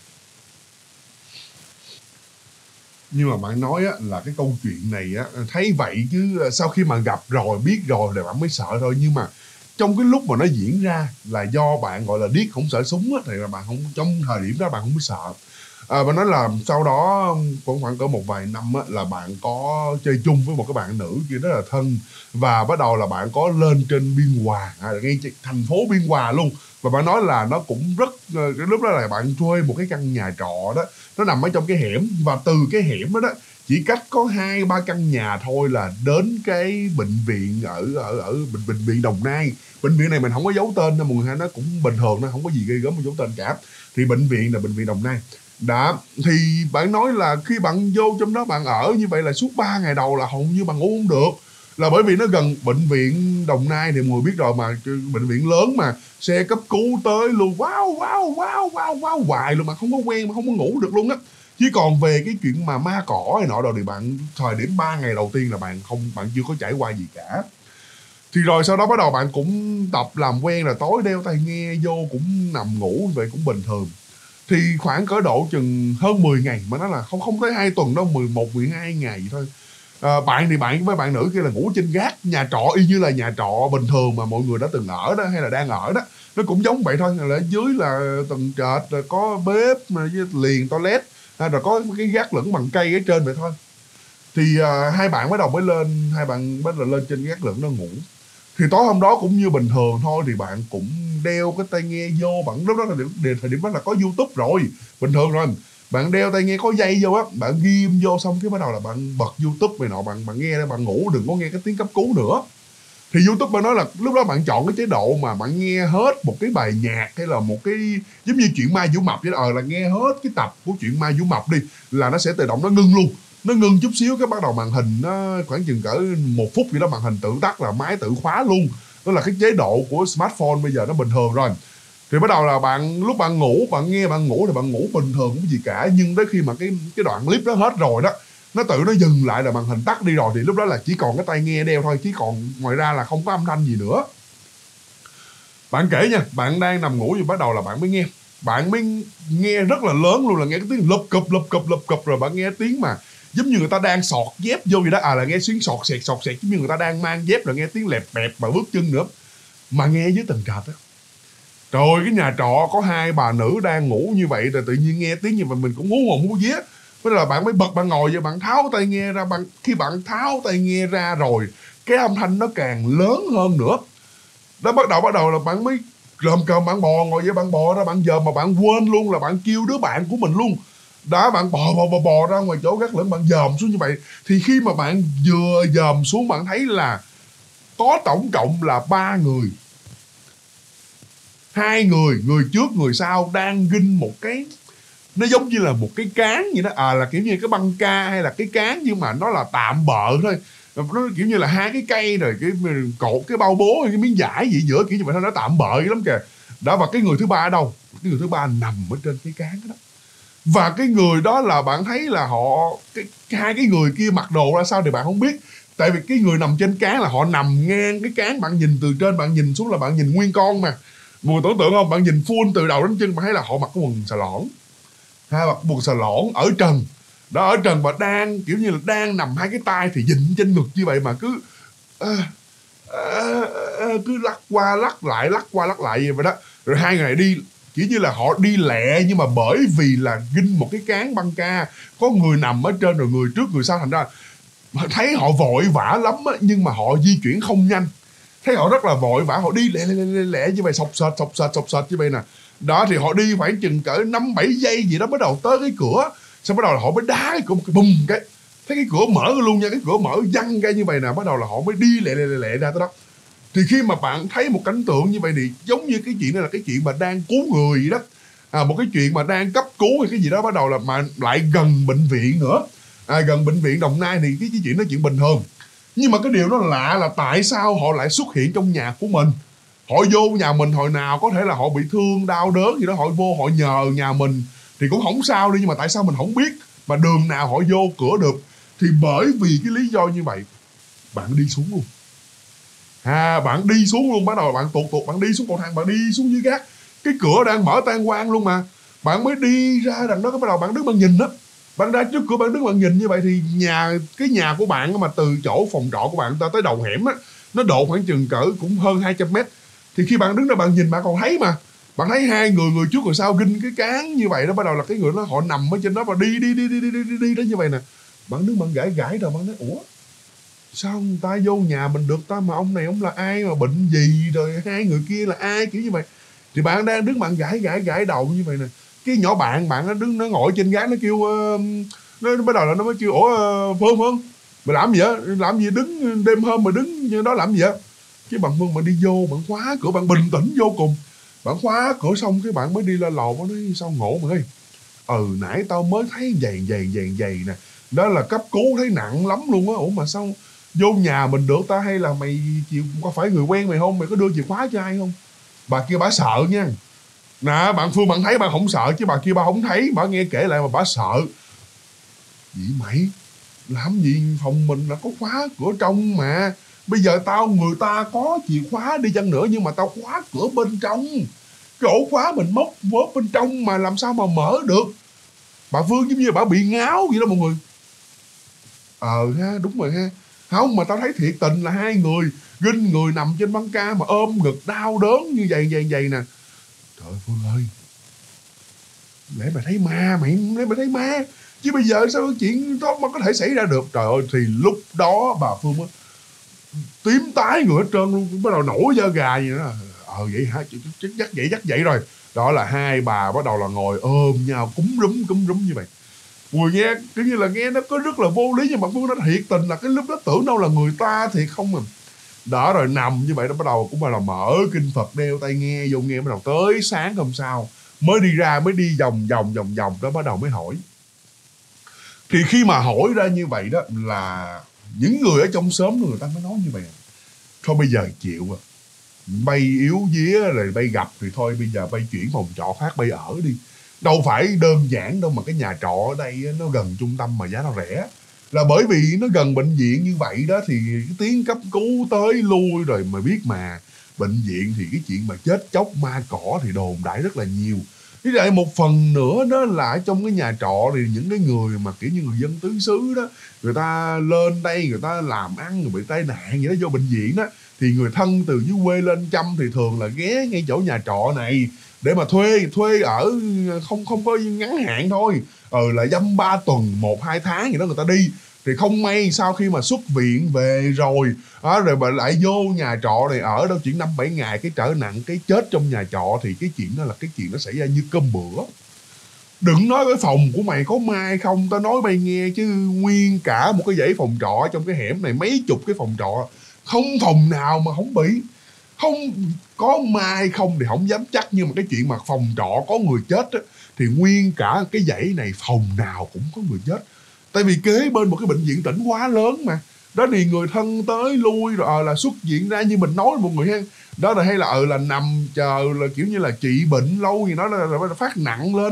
Nhưng mà bạn nói á, là cái câu chuyện này á, thấy vậy chứ sau khi mà gặp rồi biết rồi thì bạn mới sợ thôi. Nhưng mà trong cái lúc mà nó diễn ra là do bạn gọi là điếc không sợ súng á, thì là bạn không, trong thời điểm đó bạn không có sợ. Bạn nói là sau đó khoảng cỡ một vài năm á, là bạn có chơi chung với một cái bạn nữ kia rất là thân, và bắt đầu là bạn có lên trên Biên Hòa, ngay thành phố Biên Hòa luôn. Và bạn nói là nó cũng rất, cái lúc đó là bạn thuê một cái căn nhà trọ đó, nó nằm ở trong cái hẻm, và từ cái hẻm đó, chỉ cách có 2-3 căn nhà thôi là đến cái bệnh viện ở bệnh viện Đồng Nai. Bệnh viện này mình không có giấu tên đâu mọi người ha, nó cũng bình thường, nó không có gì ghê gớm mà giấu tên cả. Thì bệnh viện là bệnh viện Đồng Nai. Đó, thì bạn nói là khi bạn vô trong đó bạn ở như vậy là suốt 3 ngày đầu là hầu như bạn ngủ không được. Là bởi vì nó gần bệnh viện Đồng Nai thì mọi người biết rồi mà, bệnh viện lớn mà, xe cấp cứu tới luôn, wow hoài luôn mà không có quen, mà không có ngủ được luôn á. Chứ còn về cái chuyện mà ma cỏ này nọ rồi thì bạn, thời điểm 3 ngày đầu tiên là bạn chưa có trải qua gì cả. Thì rồi sau đó bắt đầu bạn cũng tập làm quen, là tối đeo tai nghe vô cũng nằm ngủ vậy cũng bình thường. Thì khoảng cỡ độ chừng hơn 10 ngày, mà nó là không tới 2 tuần đâu, 11-12 ngày thôi. Bạn thì bạn với bạn nữ kia là ngủ trên gác nhà trọ, y như là nhà trọ bình thường mà mọi người đã từng ở đó hay là đang ở đó. Nó cũng giống vậy thôi, là ở dưới là tầng trệt rồi có bếp với liền toilet, rồi có cái gác lửng bằng cây ở trên vậy thôi. Thì hai bạn bắt đầu lên trên gác lửng đó ngủ. Thì tối hôm đó cũng như bình thường thôi, thì bạn cũng đeo cái tai nghe vô. Bạn lúc đó là thời điểm đó là có YouTube rồi, bình thường rồi. Bạn đeo tai nghe có dây vô á, bạn ghim vô xong cái bắt đầu là bạn bật YouTube này nọ, bạn nghe để bạn ngủ, đừng có nghe cái tiếng cấp cứu nữa. Thì YouTube bạn nói là lúc đó bạn chọn cái chế độ mà bạn nghe hết một cái bài nhạc, hay là một cái giống như chuyện ma Vũ Mập vậy, là nghe hết cái tập của chuyện ma Vũ Mập đi, là nó sẽ tự động nó ngưng luôn. Nó ngưng chút xíu cái bắt đầu màn hình nó khoảng chừng cỡ 1 phút gì đó, màn hình tự tắt, là máy tự khóa luôn. Đó là cái chế độ của smartphone bây giờ nó bình thường rồi. Thì bắt đầu là bạn lúc bạn ngủ, bạn nghe bạn ngủ thì bạn ngủ bình thường không có gì cả. Nhưng tới khi mà cái đoạn clip đó hết rồi đó, nó tự nó dừng lại, là màn hình tắt đi rồi, thì lúc đó là chỉ còn cái tai nghe đeo thôi, chứ còn ngoài ra là không có âm thanh gì nữa. Bạn kể nha, bạn đang nằm ngủ thì bắt đầu là bạn mới nghe rất là lớn luôn, là nghe cái tiếng lụp cụp, rồi bạn nghe tiếng mà giống như người ta đang sọt dép vô vậy đó, là nghe tiếng sọt sẹt giống như người ta đang mang dép, rồi nghe tiếng lẹp bẹp và bước chân nữa, mà nghe dưới tầng trệt á. Trời, cái nhà trọ có 2 bà nữ đang ngủ như vậy, rồi tự nhiên nghe tiếng như vậy mình cũng hú hồn hú vía. Thế là bạn mới bật, bạn ngồi vậy, bạn tháo tai nghe ra. Khi bạn tháo tai nghe ra rồi, cái âm thanh nó càng lớn hơn nữa. Đó, bắt đầu là bạn mới lồm cồm bạn bò, ngồi vậy bạn bò ra, bạn dòm mà bạn quên luôn là bạn kêu đứa bạn của mình luôn. Đó, bạn bò ra ngoài chỗ gác lửng, bạn dòm xuống như vậy. Thì khi mà bạn vừa dòm xuống, bạn thấy là có tổng cộng là 3 người. 2 người trước người sau đang ghinh một cái, nó giống như là một cái cán vậy đó, là kiểu như cái băng ca hay là cái cán, nhưng mà nó là tạm bợ thôi. Nó kiểu như là 2 cái cây rồi cái cột cái bao bố hay cái miếng vải gì giữa kiểu như vậy thôi, nó tạm bợ lắm kìa. Đó, và cái người thứ ba ở đâu? Cái người thứ ba nằm ở trên cái cán đó. Và cái người đó là bạn thấy là hai cái người kia mặc đồ ra sao thì bạn không biết. Tại vì cái người nằm trên cán là họ nằm ngang cái cán, bạn nhìn từ trên bạn nhìn xuống là bạn nhìn nguyên con mà. Mọi người tưởng tượng không, bạn nhìn full từ đầu đến chân, bạn thấy là họ mặc cái quần xà lỏn, mặc quần xà lỏn ở trần đó, ở trần, mà đang kiểu như là đang nằm hai cái tay thì dịnh trên ngực như vậy, mà cứ cứ lắc qua lắc lại vậy đó. Rồi hai người này đi kiểu như là họ đi lẹ, nhưng mà bởi vì là ghinh một cái cán băng ca, có người nằm ở trên rồi người trước người sau, thành ra thấy họ vội vã lắm á, nhưng mà họ di chuyển không nhanh. Thấy họ rất là vội vã, họ đi lẹ như vậy, sọc sệt như vậy nè. Đó thì họ đi khoảng chừng cỡ 5-7 giây gì đó, bắt đầu tới cái cửa. Xong bắt đầu là họ mới đá cái cửa, bùm cái, thấy cái cửa mở luôn nha, cái cửa mở văng ra như vậy nè, bắt đầu là họ mới đi lẹ ra tới đó. Thì khi mà bạn thấy một cảnh tượng như vậy thì giống như cái chuyện này là cái chuyện mà đang cứu người vậy đó, một cái chuyện mà đang cấp cứu hay cái gì đó, bắt đầu là mà lại gần bệnh viện nữa, gần bệnh viện Đồng Nai thì cái chuyện đó chuyện bình thường. Nhưng mà cái điều nó lạ là tại sao họ lại xuất hiện trong nhà của mình. Họ vô nhà mình hồi nào có thể là họ bị thương đau đớn gì đó, họ vô họ nhờ nhà mình thì cũng không sao đi, nhưng mà tại sao mình không biết mà đường nào họ vô cửa được? Thì bởi vì cái lý do như vậy, bạn đi xuống luôn. Bạn đi xuống luôn, bắt đầu bạn tuột bạn đi xuống cầu thang, bạn đi xuống dưới gác, cái cửa đang mở tan quang luôn mà. Bạn mới đi ra đằng đó, cái bắt đầu bạn đứng bạn nhìn đó. Bạn ra trước cửa bạn đứng bạn nhìn như vậy thì cái nhà của bạn mà từ chỗ phòng trọ của bạn ta tới đầu hẻm á, nó độ khoảng chừng cỡ cũng hơn 200 mét. Thì khi bạn đứng đó bạn nhìn bạn còn thấy mà. Bạn thấy hai người trước người sau ghinh cái cán như vậy đó, bắt đầu là cái người đó họ nằm ở trên đó và đi đó như vậy nè. Bạn đứng bạn gãi rồi bạn nói ủa, sao người ta vô nhà mình được ta, mà ông này ông là ai, mà bệnh gì, rồi hai người kia là ai, kiểu như vậy. Thì bạn đang đứng bạn gãi đầu như vậy nè. Cái nhỏ bạn nó đứng nó ngồi trên gác, nó kêu nó bắt đầu là nó mới kêu ủa Phương mày làm gì vậy, đứng đêm hôm mà đứng như đó làm gì vậy? Cái bạn Phương bạn đi vô bạn khóa cửa, bạn bình tĩnh vô cùng, bạn khóa cửa xong cái bạn mới đi lên lầu. Nó nói sao ngộ mày ơi, nãy tao mới thấy vầy nè, đó là cấp cứu thấy nặng lắm luôn á. Ủa mà sao vô nhà mình được ta, hay là mày chịu, có phải người quen mày không, mày có đưa chìa khóa cho ai không? Bà kia bà sợ nha. Nè bạn Phương bạn thấy bà không sợ, chứ bà kia bà không thấy, bà nghe kể lại mà bà sợ. Vậy mày làm gì, phòng mình là có khóa cửa trong mà. Bây giờ người ta có chìa khóa đi chăng nữa, nhưng mà tao khóa cửa bên trong, cái ổ khóa mình móc vớt bên trong mà làm sao mà mở được. Bà Phương giống như bà bị ngáo vậy đó mọi người. Đúng rồi ha. Không, mà tao thấy thiệt tình là hai người ghinh người nằm trên băng ca mà ôm ngực đau đớn như vậy nè. Trời ơi Phương ơi, lẽ mày thấy ma, lẽ mày thấy ma, chứ bây giờ sao cái chuyện đó mà có thể xảy ra được. Trời ơi, thì lúc đó bà Phương á tím tái người hết trơn luôn, bắt đầu nổi da gà gì đó. Vậy hả, chắc vậy rồi. Đó là hai bà bắt đầu là ngồi ôm nhau cúm rúm như vậy. Mùi nghe kiểu như là nghe nó có rất là vô lý, nhưng mà Phương nó thiệt tình là cái lúc đó tưởng đâu là người ta thiệt không à. Đó rồi nằm như vậy đó, bắt đầu cũng là mở kinh Phật, đeo tai nghe vô nghe, bắt đầu tới sáng hôm sau mới đi ra, mới đi vòng đó, bắt đầu mới hỏi. Thì khi mà hỏi ra như vậy đó là những người ở trong xóm người ta mới nói như vậy. Thôi bây giờ chịu à, bay yếu vía rồi bay gặp thì thôi, bây giờ bay chuyển phòng trọ khác bay ở đi. Đâu phải đơn giản đâu mà cái nhà trọ ở đây nó gần trung tâm mà giá nó rẻ. Là bởi vì nó gần bệnh viện như vậy đó, thì cái tiếng cấp cứu tới lui rồi mà biết mà. Bệnh viện thì cái chuyện mà chết chóc ma cỏ thì đồn đại rất là nhiều. Với lại một phần nữa đó là ở trong cái nhà trọ thì những cái người mà kiểu như người dân tứ xứ đó, người ta lên đây người ta làm ăn rồi bị tai nạn gì đó vô bệnh viện đó, thì người thân từ dưới quê lên chăm thì thường là ghé ngay chỗ nhà trọ này để mà thuê ở, không có ngắn hạn thôi, là dăm 3 tuần 1-2 tháng gì đó người ta đi. Thì không may sau khi mà xuất viện về rồi rồi mà lại vô nhà trọ này ở đâu chỉ 5-7 ngày, cái trở nặng, cái chết trong nhà trọ, thì cái chuyện đó là cái chuyện nó xảy ra như cơm bữa. Đừng nói cái phòng của mày có ma hay không, tao nói bay nghe chứ nguyên cả một cái dãy phòng trọ trong cái hẻm này, mấy chục cái phòng trọ, không phòng nào mà không bị. Không có ma hay không thì không dám chắc, nhưng mà cái chuyện mà phòng trọ có người chết á, thì nguyên cả cái dãy này phòng nào cũng có người chết. Tại vì kế bên một cái bệnh viện tỉnh quá lớn mà. Đó thì người thân tới lui rồi là xuất viện ra như mình nói mọi người ha. Đó là hay là là nằm chờ là kiểu như là trị bệnh lâu gì đó là phát nặng lên,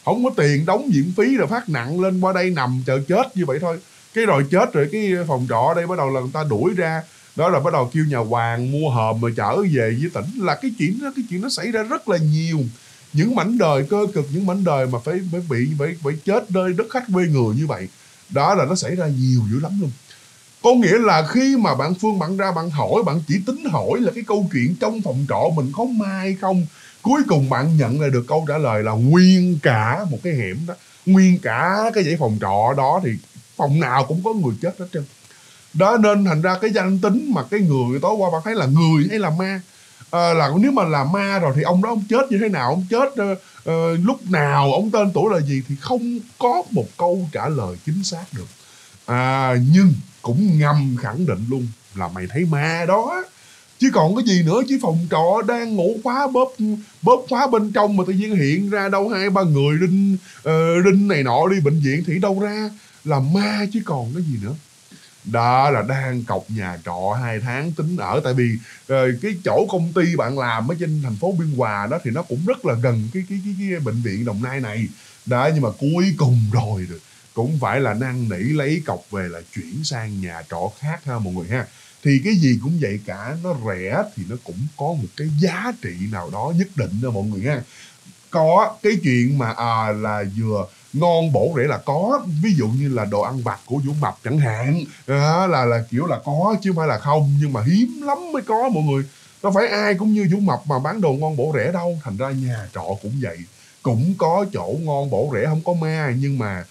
không có tiền đóng viện phí rồi phát nặng lên qua đây nằm chờ chết như vậy thôi. Cái rồi chết rồi cái phòng trọ ở đây bắt đầu là người ta đuổi ra, đó là bắt đầu kêu nhà hoàng mua hòm rồi chở về với tỉnh. Là cái chuyện nó xảy ra rất là nhiều. Những mảnh đời cơ cực, những mảnh đời mà phải bị chết nơi đất khách quê người như vậy, đó là nó xảy ra nhiều dữ lắm luôn. Có nghĩa là khi mà bạn Phương bạn ra bạn hỏi, bạn chỉ tính hỏi là cái câu chuyện trong phòng trọ mình có ma hay không, cuối cùng bạn nhận lại được câu trả lời là nguyên cả một cái hẻm đó, nguyên cả cái dãy phòng trọ đó thì phòng nào cũng có người chết hết trơn. Đó nên thành ra cái danh tính mà cái người tối qua bạn thấy là người hay là ma, là nếu mà là ma rồi thì ông đó ông chết như thế nào, ông chết lúc nào, ông tên tuổi là gì thì không có một câu trả lời chính xác được. Nhưng cũng ngầm khẳng định luôn là mày thấy ma đó, chứ còn cái gì nữa. Chứ phòng trọ đang ngủ khóa bóp khóa bên trong mà tự nhiên hiện ra đâu 2-3 người rinh này nọ đi bệnh viện thì đâu ra là ma chứ còn cái gì nữa. Đó là đang cọc nhà trọ 2 tháng tính ở. Tại vì cái chỗ công ty bạn làm ở trên thành phố Biên Hòa đó thì nó cũng rất là gần cái bệnh viện Đồng Nai này đó, nhưng mà cuối cùng rồi cũng phải là năn nỉ lấy cọc về là chuyển sang nhà trọ khác ha mọi người ha. Thì cái gì cũng vậy cả, nó rẻ thì nó cũng có một cái giá trị nào đó nhất định đó mọi người ha. Có cái chuyện mà là vừa ngon bổ rẻ là có, ví dụ như là đồ ăn vặt của Vũ Mập chẳng hạn, là kiểu là có chứ không phải là không, nhưng mà hiếm lắm mới có mọi người. Đâu phải ai cũng như Vũ Mập mà bán đồ ngon bổ rẻ đâu. Thành ra nhà trọ cũng vậy, cũng có chỗ ngon bổ rẻ không có ma, nhưng mà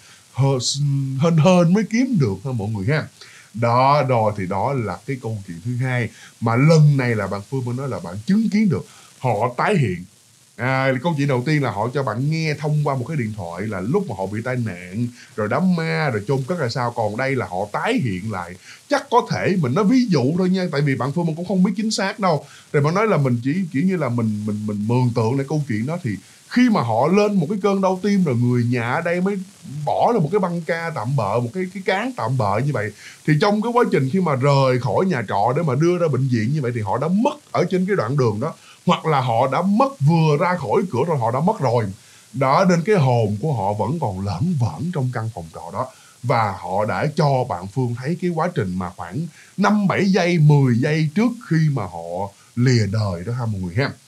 hên mới kiếm được ha mọi người ha. Đó rồi thì đó là cái câu chuyện thứ hai mà lần này là bạn Phương mới nói là bạn chứng kiến được họ tái hiện. Câu chuyện đầu tiên là họ cho bạn nghe thông qua một cái điện thoại là lúc mà họ bị tai nạn rồi đám ma rồi chôn cất là sao. Còn đây là họ tái hiện lại. Chắc có thể mình nói ví dụ thôi nha, tại vì bạn Phương cũng không biết chính xác đâu. Rồi bạn nói là mình chỉ kiểu như là mình mường tượng lại câu chuyện đó. Thì khi mà họ lên một cái cơn đau tim rồi người nhà ở đây mới bỏ ra một cái băng ca tạm bợ, một cái cán tạm bợ như vậy, thì trong cái quá trình khi mà rời khỏi nhà trọ để mà đưa ra bệnh viện như vậy thì họ đã mất ở trên cái đoạn đường đó, hoặc là họ đã mất vừa ra khỏi cửa rồi họ đã mất rồi đó. Nên cái hồn của họ vẫn còn lởn vởn trong căn phòng trọ đó. Và họ đã cho bạn Phương thấy cái quá trình mà khoảng 5-7 giây 10 giây trước khi mà họ lìa đời đó ha mọi người ha.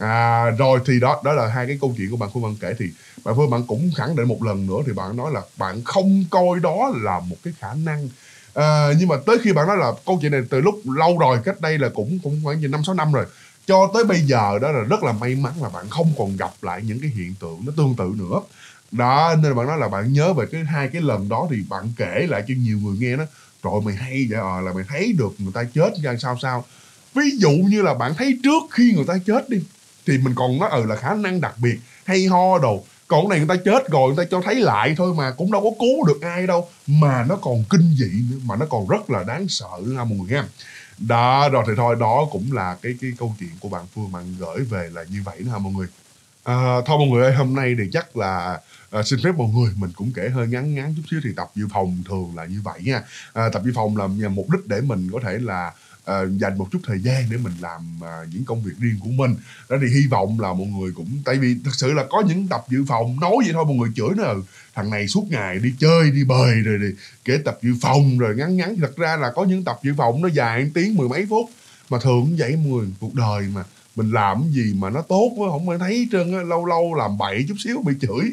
Rồi thì đó là hai cái câu chuyện của bạn Phương bạn kể. Thì bạn Phương bạn cũng khẳng định một lần nữa, thì bạn nói là bạn không coi đó là một cái khả năng. Nhưng mà tới khi bạn nói là câu chuyện này từ lúc lâu rồi, cách đây là cũng khoảng 5-6 năm rồi, cho tới bây giờ đó là rất là may mắn là bạn không còn gặp lại những cái hiện tượng nó tương tự nữa đó. Nên bạn nói là bạn nhớ về hai cái lần đó thì bạn kể lại cho nhiều người nghe đó. Trời mày hay vậy, là mày thấy được người ta chết ra sao. Ví dụ như là bạn thấy trước khi người ta chết đi thì mình còn nói là khả năng đặc biệt hay ho đồ. Còn cái này người ta chết rồi, người ta cho thấy lại thôi mà cũng đâu có cứu được ai đâu, mà nó còn kinh dị nữa, mà nó còn rất là đáng sợ ha mọi người ha. Đó rồi thì thôi, đó cũng là cái câu chuyện của bạn Phương bạn gửi về là như vậy đó ha mọi người. Thôi mọi người ơi, hôm nay thì chắc là xin phép mọi người mình cũng kể hơi ngắn chút xíu. Thì tập dự phòng thường là như vậy nha. Tập dự phòng là nhằm mục đích để mình có thể là dành một chút thời gian để mình làm những công việc riêng của mình đó. Thì hy vọng là mọi người cũng, tại vì thực sự là có những tập dự phòng nói vậy thôi mọi người chửi nó thằng này suốt ngày đi chơi đi bời rồi kể tập dự phòng rồi ngắn. Thật ra là có những tập dự phòng nó dài 1 tiếng 10 mấy phút, mà thường vậy mọi người. Cuộc đời mà mình làm cái gì mà nó tốt quá không ai thấy hết trơn á. Lâu làm bậy chút xíu bị chửi.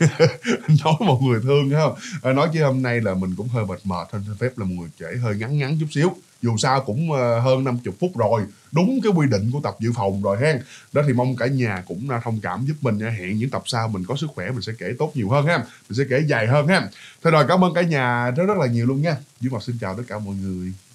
Nói mọi người thương không. Nói chứ hôm nay là mình cũng hơi mệt thôi, cho phép là mọi người kể hơi ngắn chút xíu. Dù sao cũng hơn 50 phút rồi, đúng cái quy định của tập dự phòng rồi ha. Đó thì mong cả nhà cũng thông cảm giúp mình nha. Hẹn những tập sau mình có sức khỏe mình sẽ kể tốt nhiều hơn ha, mình sẽ kể dài hơn ha. Thôi rồi, cảm ơn cả nhà rất là nhiều luôn nha. Duy Mộc xin chào tất cả mọi người.